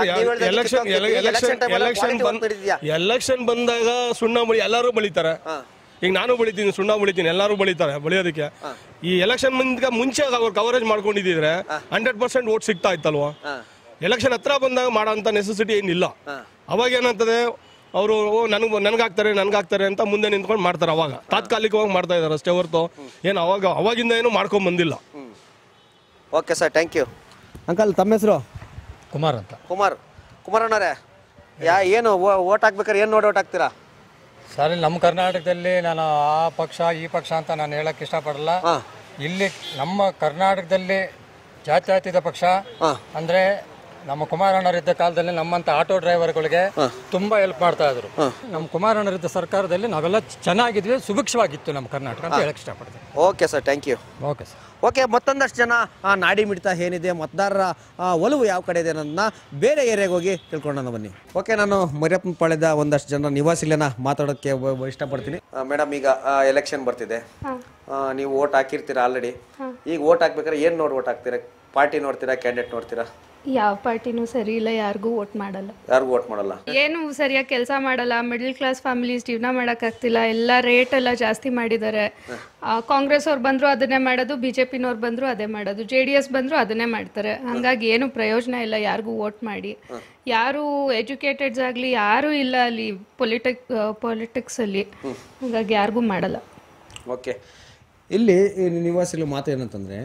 ಎಲೆಕ್ಷನ್ ಬಂದಾಗ ಸುಣ್ಣ ಬಳಿ ಎಲ್ಲರೂ ಬಳಿತಾರೆ. ಈಗ ನಾನು ಬೆಳಿತೀನಿ, ಸುಣ್ಣ ಬೆಳಿತೀನಿ, ಎಲ್ಲರೂ ಬೆಳಿತಾರೆ. ಬೆಳೆಯೋದಕ್ಕೆ ಈ ಎಲೆಕ್ಷನ್ ಮುಂಚೆ ಅವ್ರು ಕವರೇಜ್ ಮಾಡ್ಕೊಂಡಿದ್ರೆ ಹಂಡ್ರೆಡ್ ಪರ್ಸೆಂಟ್ ಓಟ್ ಸಿಗ್ತಾ ಇತ್ತಲ್ವಾ? ಎಲೆಕ್ಷನ್ ಹತ್ರ ಬಂದಾಗ ಮಾಡೋ ಅಂತ ನೆಸೆಸಿಟಿ ಏನಿಲ್ಲ. ಅವಾಗ ಏನಂತದೆ, ಅವರು ನನ್ಗೆ ನನ್ಗಾಗ್ತಾರೆ ನನ್ಗಾಗ್ತಾರೆ ಅಂತ ಮುಂದೆ ನಿಂತ್ಕೊಂಡು ಮಾಡ್ತಾರೆ. ಅವಾಗ ತಾತ್ಕಾಲಿಕವಾಗಿ ಮಾಡ್ತಾ ಇದ್ದಾರೆ ಅಷ್ಟೇ ಹೊರತು ಏನು ಅವಾಗ ಅವಾಗಿಂದ ಏನು ಮಾಡ್ಕೊಂಡ್ ಬಂದಿಲ್ಲ. Okay sir, thank you. Uncle, ತಮ್ಮ ಹೆಸರು? ಕುಮಾರ್ ಅಂತ. ಕುಮಾರ್ ಕುಮಾರ್ ಅಣ್ಣರೇ, ಯಾ ಏನು ಓಟ್ ಹಾಕ್ಬೇಕಾರೆ ಏನು ನೋಡಿ ಓಟ್ ಹಾಕ್ತೀರಾ? ಸರ್, ನಮ್ಮ ಕರ್ನಾಟಕದಲ್ಲಿ ನಾನು ಆ ಪಕ್ಷ ಈ ಪಕ್ಷ ಅಂತ ನಾನು ಹೇಳಕ್ ಇಷ್ಟಪಡಲ್ಲ. ಇಲ್ಲಿ ನಮ್ಮ ಕರ್ನಾಟಕದಲ್ಲಿ ಜಾತ್ಯತೀತ ಪಕ್ಷ ಅಂದ್ರೆ ನಮ್ಮ ಕುಮಾರಣ್ಣರಿದ್ದ ಕಾಲದಲ್ಲಿ ನಮ್ಮಂತ ಆಟೋ ಡ್ರೈವರ್ಗಳಿಗೆ ತುಂಬಾ ಹೆಲ್ಪ್ ಮಾಡ್ತಾ ಇದ್ರು. ನಮ್ಮ ಕುಮಾರಣ್ಣರಿದ್ದ ಸರ್ಕಾರದಲ್ಲಿ ನಾವೆಲ್ಲ ಚೆನ್ನಾಗಿದ್ವಿ, ಸುಭಿಕ್ಷವಾಗಿತ್ತು ನಮ್ಮ ಕರ್ನಾಟಕ ಅಂತ ಹೇಳಕ್ ಇಷ್ಟಪಡ್ತೀನಿ. Okay sir, thank you. Okay sir. Okay, ಮತ್ತೊಂದಷ್ಟು ಜನ ನಾಡಿ ಮಿಡಿತ ಏನಿದೆ, ಮತದಾರರ ಒಲವು ಯಾವ ಕಡೆ ಇದೆ ಅನ್ನೋದನ್ನ ಬೇರೆ ಏರಿಯಾಗೆ ಹೋಗಿ ತಿಳ್ಕೊಳ್ಳೋಣ ಬನ್ನಿ. ಓಕೆ, ನಾನು ಮರಿಯಪ್ಪನ ಪಾಳ್ಯದ ಒಂದಷ್ಟು ಜನ ನಿವಾಸಿಗಳನ್ನ ಮಾತಾಡೋಕ್ಕೆ ಇಷ್ಟಪಡ್ತೀನಿ. ಮೇಡಮ್, ಈಗ ಎಲೆಕ್ಷನ್ ಬರ್ತಿದೆ, ನೀವು ಓಟ್ ಹಾಕಿರ್ತೀರಾ ಆಲ್ರೆಡಿ. ಈಗ ಓಟ್ ಹಾಕ್ಬೇಕಾದ್ರೆ ಏನು ನೋಡಿ ಓಟ್ ಹಾಕ್ತೀರಾ? ಪಾರ್ಟಿ ನೋಡ್ತೀರಾ, ಕ್ಯಾಂಡಿಡೇಟ್ ನೋಡ್ತೀರಾ? ಯಾವ ಪಾರ್ಟಿನೂ ಸರಿ ಇಲ್ಲ, ಯಾರಿಗೂ ವೋಟ್ ಮಾಡಲ್ಲ. ಯಾರಿಗೂ ವೋಟ್ ಮಾಡಲ್ಲ, ಏನು ಸರಿಯಾಗಿ ಕೆಲಸ ಮಾಡಲ್ಲ. ಮಿಡಲ್ ಕ್ಲಾಸ್ ಫ್ಯಾಮಿಲೀಸ್ ಜೀವನ ಮಾಡೋಕ್ಕಾಗ್ತಿಲ್ಲ, ಎಲ್ಲ ರೇಟ್ ಎಲ್ಲ ಜಾಸ್ತಿ ಮಾಡಿದ್ದಾರೆ. ಕಾಂಗ್ರೆಸ್ ಅವ್ರು ಬಂದ್ರು ಅದನ್ನೇ ಮಾಡೋದು, ಬಿ ಜೆ ಪಿನವ್ರು ಬಂದ್ರು ಅದೇ ಮಾಡೋದು, ಜೆ ಡಿ ಎಸ್ ಬಂದ್ರು ಅದನ್ನೇ ಮಾಡ್ತಾರೆ. ಹಾಗಾಗಿ ಏನು ಪ್ರಯೋಜನ ಇಲ್ಲ ಯಾರಿಗೂ ವೋಟ್ ಮಾಡಿ. ಯಾರು ಎಜುಕೇಟೆಡ್ಸ್ ಆಗಲಿ ಯಾರೂ ಇಲ್ಲ ಅಲ್ಲಿ ಪೊಲಿಟಿಕ್ ಪಾಲಿಟಿಕ್ಸಲ್ಲಿ, ಹಾಗಾಗಿ ಯಾರಿಗೂ ಮಾಡಲ್ಲ. ಓಕೆ, ಇಲ್ಲಿ ನಿವಾಸಿಗಳ ಮಾತು ಏನಂತಂದರೆ,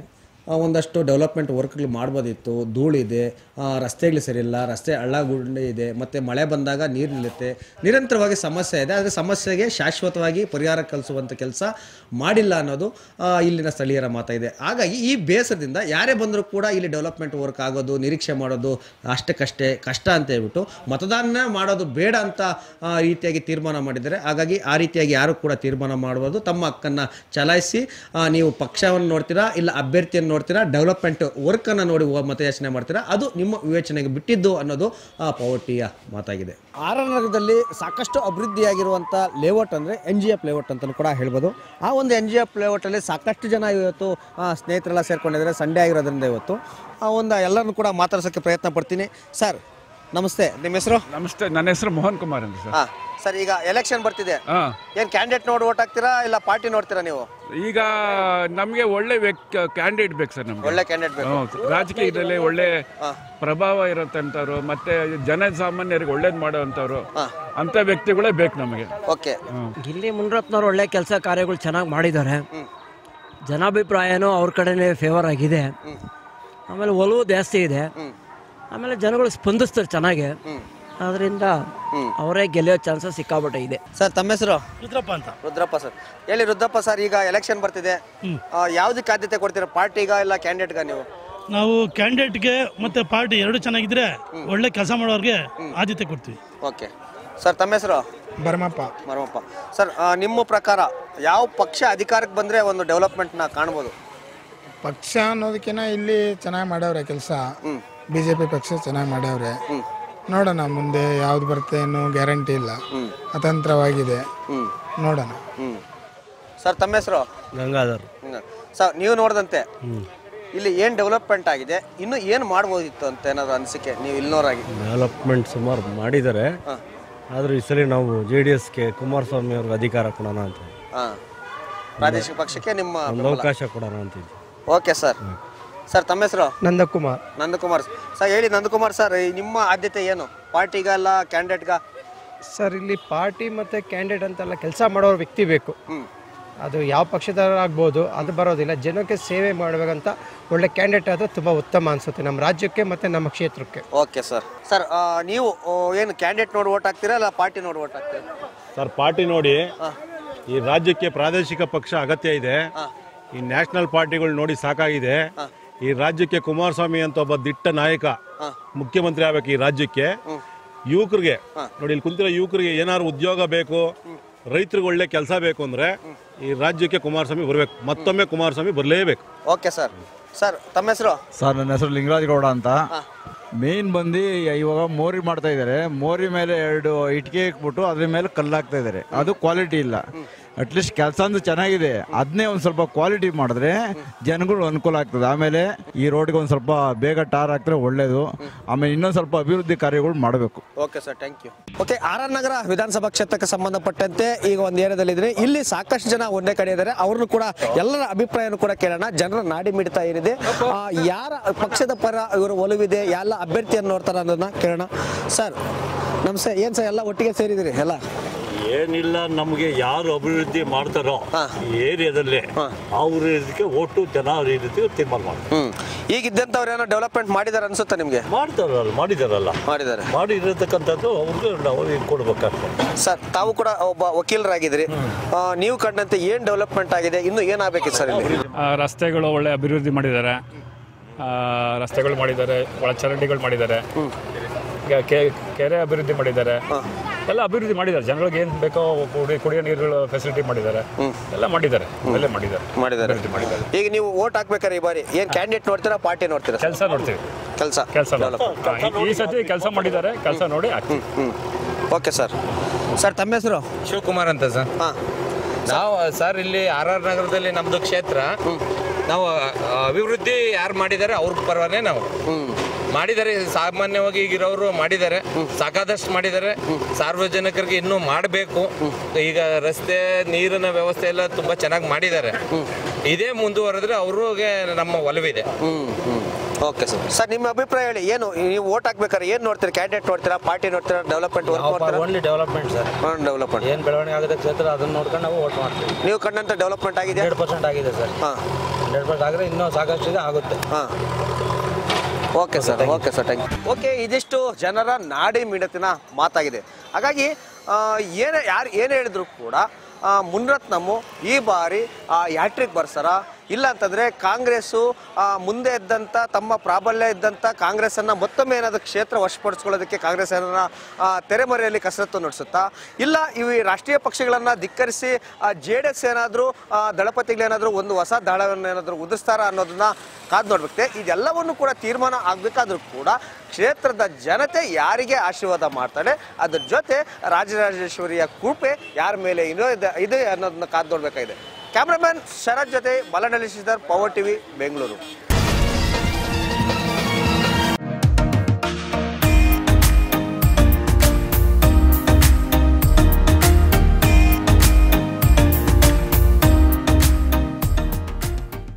ಒಂದಷ್ಟು ಡೆವಲಪ್ಮೆಂಟ್ ವರ್ಕ್ಗಳು ಮಾಡ್ಬೋದಿತ್ತು. ಧೂಳಿದೆ, ರಸ್ತೆಗಳು ಸರಿಯಿಲ್ಲ, ರಸ್ತೆ ಹಳ್ಳ ಗುಂಡಿ ಇದೆ, ಮತ್ತು ಮಳೆ ಬಂದಾಗ ನೀರು ನಿಲ್ಲುತ್ತೆ, ನಿರಂತರವಾಗಿ ಸಮಸ್ಯೆ ಇದೆ. ಆದರೆ ಸಮಸ್ಯೆಗೆ ಶಾಶ್ವತವಾಗಿ ಪರಿಹಾರ ಕಲಿಸುವಂಥ ಕೆಲಸ ಮಾಡಿಲ್ಲ ಅನ್ನೋದು ಇಲ್ಲಿನ ಸ್ಥಳೀಯರ ಮಾತಾಗಿದೆ. ಹಾಗಾಗಿ ಈ ಬೇಸರದಿಂದ ಯಾರೇ ಬಂದರೂ ಕೂಡ ಇಲ್ಲಿ ಡೆವಲಪ್ಮೆಂಟ್ ವರ್ಕ್ ಆಗೋದು, ನಿರೀಕ್ಷೆ ಮಾಡೋದು ಅಷ್ಟಕ್ಕಷ್ಟೇ ಕಷ್ಟ ಅಂತ ಹೇಳ್ಬಿಟ್ಟು ಮತದಾನ ಮಾಡೋದು ಬೇಡ ಅಂತ ರೀತಿಯಾಗಿ ತೀರ್ಮಾನ ಮಾಡಿದ್ದಾರೆ. ಹಾಗಾಗಿ ಆ ರೀತಿಯಾಗಿ ಯಾರು ಕೂಡ ತೀರ್ಮಾನ ಮಾಡ್ಬೋದು. ತಮ್ಮ ಹಕ್ಕನ್ನು ಚಲಾಯಿಸಿ ನೀವು ಪಕ್ಷವನ್ನು ನೋಡ್ತೀರಾ ಇಲ್ಲ ಅಭ್ಯರ್ಥಿಯನ್ನು ನೋಡ್ತೀರಾ, ಡೆವಲಪ್ಮೆಂಟ್ ವರ್ಕನ್ನು ನೋಡಿ ಮತಯಾಚನೆ ಮಾಡ್ತೀರಾ, ಅದು ನಿಮ್ಮ ವಿವೇಚನೆಗೆ ಬಿಟ್ಟಿದ್ದು ಅನ್ನೋದು ಪವರ್ಟಿಯ ಮಾತಾಗಿದೆ. ಆರ್ ಆರ್ ನಗರದಲ್ಲಿ ಸಾಕಷ್ಟು ಅಭಿವೃದ್ಧಿಯಾಗಿರುವಂಥ ಲೇಔಟ್ ಅಂದರೆ ಎನ್ ಜಿ ಎಫ್ ಲೇಔಟ್ ಅಂತಲೂ ಕೂಡ ಹೇಳ್ಬೋದು. ಆ ಒಂದು ಎನ್ ಜಿ ಎಫ್ ಲೇಔಟಲ್ಲಿ ಸಾಕಷ್ಟು ಜನ ಇವತ್ತು ಸ್ನೇಹಿತರೆಲ್ಲ ಸೇರ್ಕೊಂಡಿದ್ದಾರೆ. ಸಂಡೇ ಆಗಿರೋದ್ರಿಂದ ಇವತ್ತು ಆ ಒಂದು ಎಲ್ಲರನ್ನು ಕೂಡ ಮಾತಾಡ್ಸೋಕ್ಕೆ ಪ್ರಯತ್ನ ಪಡ್ತೀನಿ. ಸರ್ ನಮಸ್ತೆ, ನಿಮ್ಮ ಹೆಸರು? ನಮಸ್ತೆ, ನನ್ನ ಹೆಸರು ಮೋಹನ್ ಕುಮಾರ್ ಅಂತ ಸರ್. ಹಾಂ ಸರ್, ಈಗ ಎಲೆಕ್ಷನ್ ಬರ್ತಿದೆ, ಏನು ಕ್ಯಾಂಡಿಡೇಟ್ ನೋಡಿ ಓಟ್ ಹಾಕ್ತೀರಾ ಇಲ್ಲ ಪಾರ್ಟಿ ನೋಡ್ತೀರಾ ನೀವು? ಈಗ ನಮಗೆ ಒಳ್ಳೆ ವ್ಯಕ್ತಿ ಕ್ಯಾಂಡಿಡೇಟ್ ಬೇಕು ಸರ್. ನಮ್ಗೆ ಒಳ್ಳೆ ಕ್ಯಾಂಡಿಡೇಟ್ ಬೇಕು. ರಾಜಕೀಯದಲ್ಲಿ ಒಳ್ಳೆ ಪ್ರಭಾವ ಇರೋಂಥವ್ರು ಮತ್ತೆ ಜನಸಾಮಾನ್ಯರಿಗೆ ಒಳ್ಳೇದು ಮಾಡೋವಂಥವ್ರು ಅಂತ ವ್ಯಕ್ತಿಗಳೇ ಬೇಕು ನಮಗೆ. ಓಕೆ, ಗಿಲ್ಲಿ ಮುನ್ರತ್ನವ್ರು ಒಳ್ಳೆ ಕೆಲಸ ಕಾರ್ಯಗಳು ಚೆನ್ನಾಗಿ ಮಾಡಿದ್ದಾರೆ. ಜನಾಭಿಪ್ರಾಯನೂ ಅವ್ರ ಕಡೆನೇ ಫೇವರ್ ಆಗಿದೆ. ಆಮೇಲೆ ಒಲವು ಜಾಸ್ತಿ ಇದೆ. ಆಮೇಲೆ ಜನಗಳು ಸ್ಪಂದಿಸ್ತಾರೆ ಚೆನ್ನಾಗಿ. ಅದರಿಂದ ಅವರೇ ಗೆಲ್ಲೋ ಚಾನ್ಸಸ್ ಸಿಕ್ಕಾಪಟ್ಟೆ ಇದೆ. ಸರ್ ತಮ್ಮ ಹೆಸರು? ರುದ್ರಪ್ಪ ಅಂತ. ರುದ್ರಪ್ಪ ಸರ್, ಹೇಳಿ ರುದ್ರಪ್ಪ ಸರ್, ಈಗ ಎಲೆಕ್ಷನ್ ಬರ್ತಿದೆ, ಯಾವುದಕ್ಕೆ ಆದ್ಯತೆ ಕೊಡ್ತೀರಾ, ಪಾರ್ಟಿಗ ಇಲ್ಲ ಕ್ಯಾಂಡಿಡೇಟ್ಗ ನೀವು? ನಾವು ಕ್ಯಾಂಡಿಡೇಟ್ಗೆ ಮತ್ತೆ ಪಾರ್ಟಿ ಎರಡು ಚೆನ್ನಾಗಿದ್ರೆ ಒಳ್ಳೆ ಕೆಲಸ ಮಾಡೋರಿಗೆ ಆದ್ಯತೆ ಕೊಡ್ತೀವಿ. ಓಕೆ ಸರ್, ತಮ್ಮ ಹೆಸರು? ಭರಮಪ್ಪ. ಭರಮಪ್ಪ ಸರ್, ನಿಮ್ಮ ಪ್ರಕಾರ ಯಾವ ಪಕ್ಷ ಅಧಿಕಾರಕ್ಕೆ ಬಂದರೆ ಒಂದು ಡೆವಲಪ್ಮೆಂಟ್ನ ಕಾಣ್ಬೋದು? ಪಕ್ಷ ಅನ್ನೋದಕ್ಕಿಂತ ಇಲ್ಲಿ ಚೆನ್ನಾಗಿ ಮಾಡವ್ರೆ ಕೆಲಸ. ಬಿ ಜೆ ಪಿ ಪಕ್ಷ ಚೆನ್ನಾಗಿ ಮಾಡವ್ರೆ. ನೋಡೋಣ ಮುಂದೆ ಯಾವ್ದು ಬರುತ್ತೆ ಇನ್ನೂ ಗ್ಯಾರಂಟಿ ಇಲ್ಲ, ಅತಂತ್ರವಾಗಿದೆ, ನೋಡೋಣ. ಸರ್ ತಮ್ಮ ಹೆಸರು? ಗಂಗಾಧರ್. ಸರ್, ನೀವು ನೋಡಿದಂತೆ ಇಲ್ಲಿ ಏನು ಡೆವಲಪ್ಮೆಂಟ್ ಆಗಿದೆ, ಇನ್ನು ಏನು ಮಾಡ್ಬೋದಿತ್ತು ಅಂತ ಏನಾದ್ರು ಅನಿಸಿಕೆ ನೀವು ಇಲ್ಲಿನವರಾಗಿ? ಡೆವಲಪ್ಮೆಂಟ್ ಸುಮಾರು ಮಾಡಿದ್ದಾರೆ, ಆದರೂ ಈ ಸಲ ನಾವು ಜೆ ಡಿ ಎಸ್ಗೆ ಕುಮಾರಸ್ವಾಮಿ ಅವ್ರಿಗೆ ಅಧಿಕಾರ ಕೊಡೋಣ ಅಂತ. ಹಾಂ, ಪ್ರಾದೇಶಿಕ ಪಕ್ಷಕ್ಕೆ ನಿಮ್ಮ ಅವಕಾಶ ಕೊಡೋಣ ಅಂತಿದ್ವಿ. Okay sir. ಸರ್ ತಮ್ಮ ಹೆಸರು? ನಂದಕುಮಾರ್. ನಂದಕುಮಾರ್ ಸರ್, ಹೇಳಿ ನಂದಕುಮಾರ್ ಸರ್, ನಿಮ್ಮ ಆದ್ಯತೆ ಏನು, ಪಾರ್ಟಿಗ ಅಲ್ಲ ಕ್ಯಾಂಡಿಡೇಟ್ಗ? ಸರ್ ಇಲ್ಲಿ ಪಾರ್ಟಿ ಮತ್ತು ಕ್ಯಾಂಡಿಡೇಟ್ ಅಂತೆಲ್ಲ ಕೆಲಸ ಮಾಡೋ ವ್ಯಕ್ತಿ ಬೇಕು. ಅದು ಯಾವ ಪಕ್ಷದವರಾಗ್ಬೋದು, ಅದು ಬರೋದಿಲ್ಲ. ಜನಕ್ಕೆ ಸೇವೆ ಮಾಡಬೇಕಂತ ಒಳ್ಳೆ ಕ್ಯಾಂಡಿಡೇಟ್ ಆದರೆ ತುಂಬ ಉತ್ತಮ ಅನಿಸುತ್ತೆ ನಮ್ಮ ರಾಜ್ಯಕ್ಕೆ ಮತ್ತು ನಮ್ಮ ಕ್ಷೇತ್ರಕ್ಕೆ. Okay sir. ಸರ್ ನೀವು ಏನು ಕ್ಯಾಂಡಿಡೇಟ್ ನೋಡಿ ಓಟ್ ಹಾಕ್ತೀರಾ ಇಲ್ಲ ಪಾರ್ಟಿ ನೋಡಿ ಓಟ್ ಹಾಕ್ತೀರಾ? ಸರ್ ಪಾರ್ಟಿ ನೋಡಿ. ಈ ರಾಜ್ಯಕ್ಕೆ ಪ್ರಾದೇಶಿಕ ಪಕ್ಷ ಅಗತ್ಯ ಇದೆ. ಈ ನ್ಯಾಷನಲ್ ಪಾರ್ಟಿಗಳು ನೋಡಿ ಸಾಕಾಗಿದೆ. ಈ ರಾಜ್ಯಕ್ಕೆ ಕುಮಾರಸ್ವಾಮಿ ಅಂತ ಒಬ್ಬ ದಿಟ್ಟ ನಾಯಕ ಮುಖ್ಯಮಂತ್ರಿ ಆಗ್ಬೇಕು ಈ ರಾಜ್ಯಕ್ಕೆ. ಯುವಕರಿಗೆ ನೋಡಿ, ಇಲ್ಲಿ ಕುಂತಿರೋ ಯುವಕರಿಗೆ ಏನಾದ್ರು ಉದ್ಯೋಗ ಬೇಕು, ರೈತರಿಗೆ ಒಳ್ಳೆ ಕೆಲಸ ಬೇಕು ಅಂದ್ರೆ ಈ ರಾಜ್ಯಕ್ಕೆ ಕುಮಾರಸ್ವಾಮಿ ಬರಬೇಕು. ಮತ್ತೊಮ್ಮೆ ಕುಮಾರಸ್ವಾಮಿ ಬರಲೇಬೇಕು. Okay sir. ಸರ್ ತಮ್ಮ ಹೆಸರು? ಸರ್ ನನ್ನ ಹೆಸರು ಲಿಂಗರಾಜ್ ಗೌಡ ಅಂತ. ಮೇನ್ ಬಂದು ಇವಾಗ ಮೋರಿ ಮಾಡ್ತಾ ಇದ್ದಾರೆ. ಮೋರಿ ಮೇಲೆ ಎರಡು ಇಟ್ಟಿಗೆ ಇಟ್ಬಿಟ್ಟು ಅದ್ರ ಮೇಲೆ ಕಲ್ಲು ಹಾಕ್ತಾ ಇದ್ದಾರೆ. ಅದು ಕ್ವಾಲಿಟಿ ಇಲ್ಲ. ಅಟ್ಲೀಸ್ಟ್ ಕೆಲಸ ಅಂದ್ರೆ ಚೆನ್ನಾಗಿದೆ, ಅದನ್ನೇ ಒಂದು ಸ್ವಲ್ಪ ಕ್ವಾಲಿಟಿ ಮಾಡಿದ್ರೆ ಜನಗಳು ಅನುಕೂಲ ಆಗ್ತದೆ. ಆಮೇಲೆ ಈ ರೋಡ್ಗೆ ಒಂದು ಸ್ವಲ್ಪ ಬೇಗ ಟಾರ್ ಹಾಕಿದ್ರೆ ಒಳ್ಳೇದು. ಆಮೇಲೆ ಇನ್ನೊಂದು ಸ್ವಲ್ಪ ಅಭಿವೃದ್ಧಿ ಕಾರ್ಯಗಳು ಮಾಡಬೇಕು. Okay sir, thank you. Okay, R R Nagar ವಿಧಾನಸಭಾ ಕ್ಷೇತ್ರಕ್ಕೆ ಸಂಬಂಧಪಟ್ಟಂತೆ ಈಗ ಒಂದು ಏರಿಯಾದಲ್ಲಿ ಇದ್ರೆ ಇಲ್ಲಿ ಸಾಕಷ್ಟು ಜನ ಒಂದೇ ಕಡೆ ಇದ್ದಾರೆ. ಅವ್ರನ್ನು ಕೂಡ ಎಲ್ಲರ ಅಭಿಪ್ರಾಯನೂ ಕೂಡ ಕೇಳೋಣ. ಜನರ ನಾಡಿ ಮಿಡ್ತಾ ಏನಿದೆ, ಯಾರ ಪಕ್ಷದ ಪರ ಇವರು ಒಲವಿದೆ, ಎಲ್ಲ ಅಭ್ಯರ್ಥಿಯನ್ನು ನೋಡ್ತಾರ ಅನ್ನೋದನ್ನ ಕೇಳೋಣ. ಸರ್ ನಮಸ್ತೆ. ಏನು ಸರ್ ಎಲ್ಲ ಒಟ್ಟಿಗೆ ಸೇರಿದಿರಿ ಎಲ್ಲ? ಏನಿಲ್ಲ, ನಮಗೆ ಯಾರು ಅಭಿವೃದ್ಧಿ ಮಾಡ್ತಾರೋ ಈ ಏರಿಯಾದಲ್ಲಿ ಅವ್ರ ಇದಕ್ಕೆ ಓಟು ಜನ ಅವ್ರ ರೀತಿ ತೀರ್ಮಾನ ಮಾಡ್ತಾರೆ. ಈಗಿದ್ದಂಥವ್ರು ಏನೋ ಡೆವಲಪ್ಮೆಂಟ್ ಮಾಡಿದಾರೆ ಅನ್ಸುತ್ತೆ ನಿಮಗೆ? ಮಾಡ್ತಾರಲ್ಲ, ಮಾಡಿದಾರಲ್ಲ, ಮಾಡಿದ್ದಾರೆ. ಮಾಡಿರತಕ್ಕಂಥದ್ದು ಅವ್ರಿಗೆ ನಾವು ಕೊಡ್ಬೇಕಾಗ್ತದೆ. ಸರ್ ತಾವು ಕೂಡ ಒಬ್ಬ ವಕೀಲರಾಗಿದ್ರಿ, ನೀವು ಕಂಡಂತೆ ಏನು ಡೆವಲಪ್ಮೆಂಟ್ ಆಗಿದೆ, ಇನ್ನು ಏನಾಗಬೇಕಿತ್ತು ಸರ್ ಇಲ್ಲಿ? ರಸ್ತೆಗಳು ಒಳ್ಳೆ ಅಭಿವೃದ್ಧಿ ಮಾಡಿದ್ದಾರೆ. ರಸ್ತೆಗಳು ಮಾಡಿದ್ದಾರೆ, ಒಳಚರಂಡಿಗಳು ಮಾಡಿದ್ದಾರೆ, ಕೆರೆ ಅಭಿವೃದ್ಧಿ ಮಾಡಿದ್ದಾರೆ, ಎಲ್ಲ ಅಭಿವೃದ್ಧಿ ಮಾಡಿದ್ದಾರೆ. ಜನಗಳಿಗೆ ಏನು ಬೇಕೋ ಕುಡಿ ಕುಡಿಯೋ ನೀರುಗಳು ಫೆಸಿಲಿಟಿ ಮಾಡಿದ್ದಾರೆ, ಎಲ್ಲ ಮಾಡಿದ್ದಾರೆ, ಎಲ್ಲ ಮಾಡಿದ್ದಾರೆ ಮಾಡಿದ್ದಾರೆ ಮಾಡಿದ್ದಾರೆ. ಈಗ ನೀವು ಓಟ್ ಹಾಕ್ಬೇಕಾರೆ ಈ ಬಾರಿ ಏನು ಕ್ಯಾಂಡಿಡೇಟ್ ನೋಡ್ತೀರಾ ಪಾರ್ಟಿ ನೋಡ್ತೀರಾ? ಕೆಲಸ ನೋಡ್ತೀವಿ. ಕೆಲಸ ಕೆಲಸ ಈ ಸತಿ ಕೆಲಸ ಮಾಡಿದ್ದಾರೆ, ಕೆಲಸ ನೋಡಿ ಹಾಕ್ತೀವಿ. Okay sir. ಸರ್ ತಮ್ಮ ಹೆಸರು? ಶಿವಕುಮಾರ್ ಅಂತ ಸರ್. ಹಾಂ, ನಾವು ಸರ್ ಇಲ್ಲಿ ಆರ್ ಆರ್ ನಗರದಲ್ಲಿ ನಮ್ಮದು ಕ್ಷೇತ್ರ. ನಾವು ಅಭಿವೃದ್ಧಿ ಯಾರು ಮಾಡಿದ್ದಾರೆ ಅವ್ರ ಪರವಾನೇ ನಾವು ಮಾಡಿದ್ದಾರೆ. ಸಾಮಾನ್ಯವಾಗಿ ಈಗಿರೋರು ಮಾಡಿದ್ದಾರೆ, ಸಾಕಾದಷ್ಟು ಮಾಡಿದ್ದಾರೆ. ಸಾರ್ವಜನಿಕರಿಗೆ ಇನ್ನೂ ಮಾಡಬೇಕು. ಈಗ ರಸ್ತೆ ನೀರಿನ ವ್ಯವಸ್ಥೆ ಎಲ್ಲ ತುಂಬ ಚೆನ್ನಾಗಿ ಮಾಡಿದ್ದಾರೆ. ಇದೇ ಮುಂದುವರೆದ್ರೆ ಅವ್ರಿಗೆ ನಮ್ಮ ಒಲವಿದೆ. Okay sir. ಸರ್ ನಿಮ್ಮ ಅಭಿಪ್ರಾಯ ಹೇಳಿ, ಏನು ನೀವು ಓಟ್ ಹಾಕ್ಬೇಕಾದ್ರೆ ಏನು ನೋಡ್ತೀರಾ? ಕ್ಯಾಂಡಿಡೇಟ್ ನೋಡ್ತೀರಾ, ಪಾರ್ಟಿ ನೋಡ್ತೀರಾ, ಡೆವಲಪ್ಮೆಂಟ್ ವರ್ಕ್ ನೋಡ್ತೀರಾ? Only development sir. ಡೆವಲಪ್ಮೆಂಟ್ ಏನು ಬೆಳವಣಿಗೆ ಆಗಿದೆ ಕ್ಷೇತ್ರ ಅದನ್ನ ನೋಡ್ಕೊಂಡು ನಾವು ಓಟ್ ಮಾಡ್ತೀವಿ. ನೀವು ಕಂಡಂತ ಡೆವಲಪ್ಮೆಂಟ್ ಆಗಿದೆ? ಹಂಡ್ರೆಡ್ ಪರ್ಸೆಂಟ್ ಆಗಿದೆ ಸರ್. ಹಾಂ, ಹಂಡ್ರೆಡ್ ಪರ್ಸೆಂಟ್ ಆದರೆ ಇನ್ನೂ ಸಾಕಷ್ಟು ಆಗುತ್ತೆ. ಹಾಂ okay sir okay sir thank you. Okay ಇದಿಷ್ಟು ಜನರ ನಾಡಿ ಮಿಡತಿನ ಮಾತಾಗಿದೆ. ಹಾಗಾಗಿ ಏನೇ ಯಾರು ಏನೇ ಹೇಳಿದ್ರು ಕೂಡ ಮುನ್ರತ್ನಮ್ಮು ಈ ಬಾರಿ ಹ್ಯಾಟ್ರಿಕ್ ಬರ್ಸರ ಇಲ್ಲ ಅಂತಂದರೆ ಕಾಂಗ್ರೆಸ್ಸು ಮುಂದೆ ಇದ್ದಂಥ ತಮ್ಮ ಪ್ರಾಬಲ್ಯ ಇದ್ದಂಥ ಕಾಂಗ್ರೆಸ್ಸನ್ನು ಮತ್ತೊಮ್ಮೆ ಏನಾದರೂ ಕ್ಷೇತ್ರ ವಶಪಡಿಸ್ಕೊಳ್ಳೋದಕ್ಕೆ ಕಾಂಗ್ರೆಸ್ ಏನಾರ ತೆರೆಮರೆಯಲ್ಲಿ ಕಸರತ್ತು ನಡೆಸುತ್ತಾ ಇಲ್ಲ ಇವು ರಾಷ್ಟ್ರೀಯ ಪಕ್ಷಗಳನ್ನು ಧಿಕ್ಕರಿಸಿ ಜೆ ಡಿ ಎಸ್ ಏನಾದರೂ ದಳಪತಿಗಳೇನಾದರೂ ಒಂದು ಹೊಸ ದಳವನ್ನು ಏನಾದರೂ ಉದಿಸ್ತಾರ ಅನ್ನೋದನ್ನ ಕಾದು ನೋಡ್ಬೇಕು. ಇದೆಲ್ಲವನ್ನು ಕೂಡ ತೀರ್ಮಾನ ಆಗಬೇಕಾದ್ರೂ ಕೂಡ ಕ್ಷೇತ್ರದ ಜನತೆ ಯಾರಿಗೆ ಆಶೀರ್ವಾದ ಮಾಡ್ತಾಳೆ, ಅದ್ರ ಜೊತೆ ರಾಜರಾಜೇಶ್ವರಿಯ ಕೃಪೆ ಯಾರ ಮೇಲೆ ಇನ್ನೂ ಇದೆ ಇದೆ ಅನ್ನೋದನ್ನ ಕಾದು ನೋಡಬೇಕಾಗಿದೆ. ಕ್ಯಾಮ್ರಾಮನ್ ಶರತ್ ಜೊತೆ ಮಲನಳ್ಳಿ ಶ್ರೀಧರ್, ಪವರ್ ಟಿವಿ, ಬೆಂಗಳೂರು.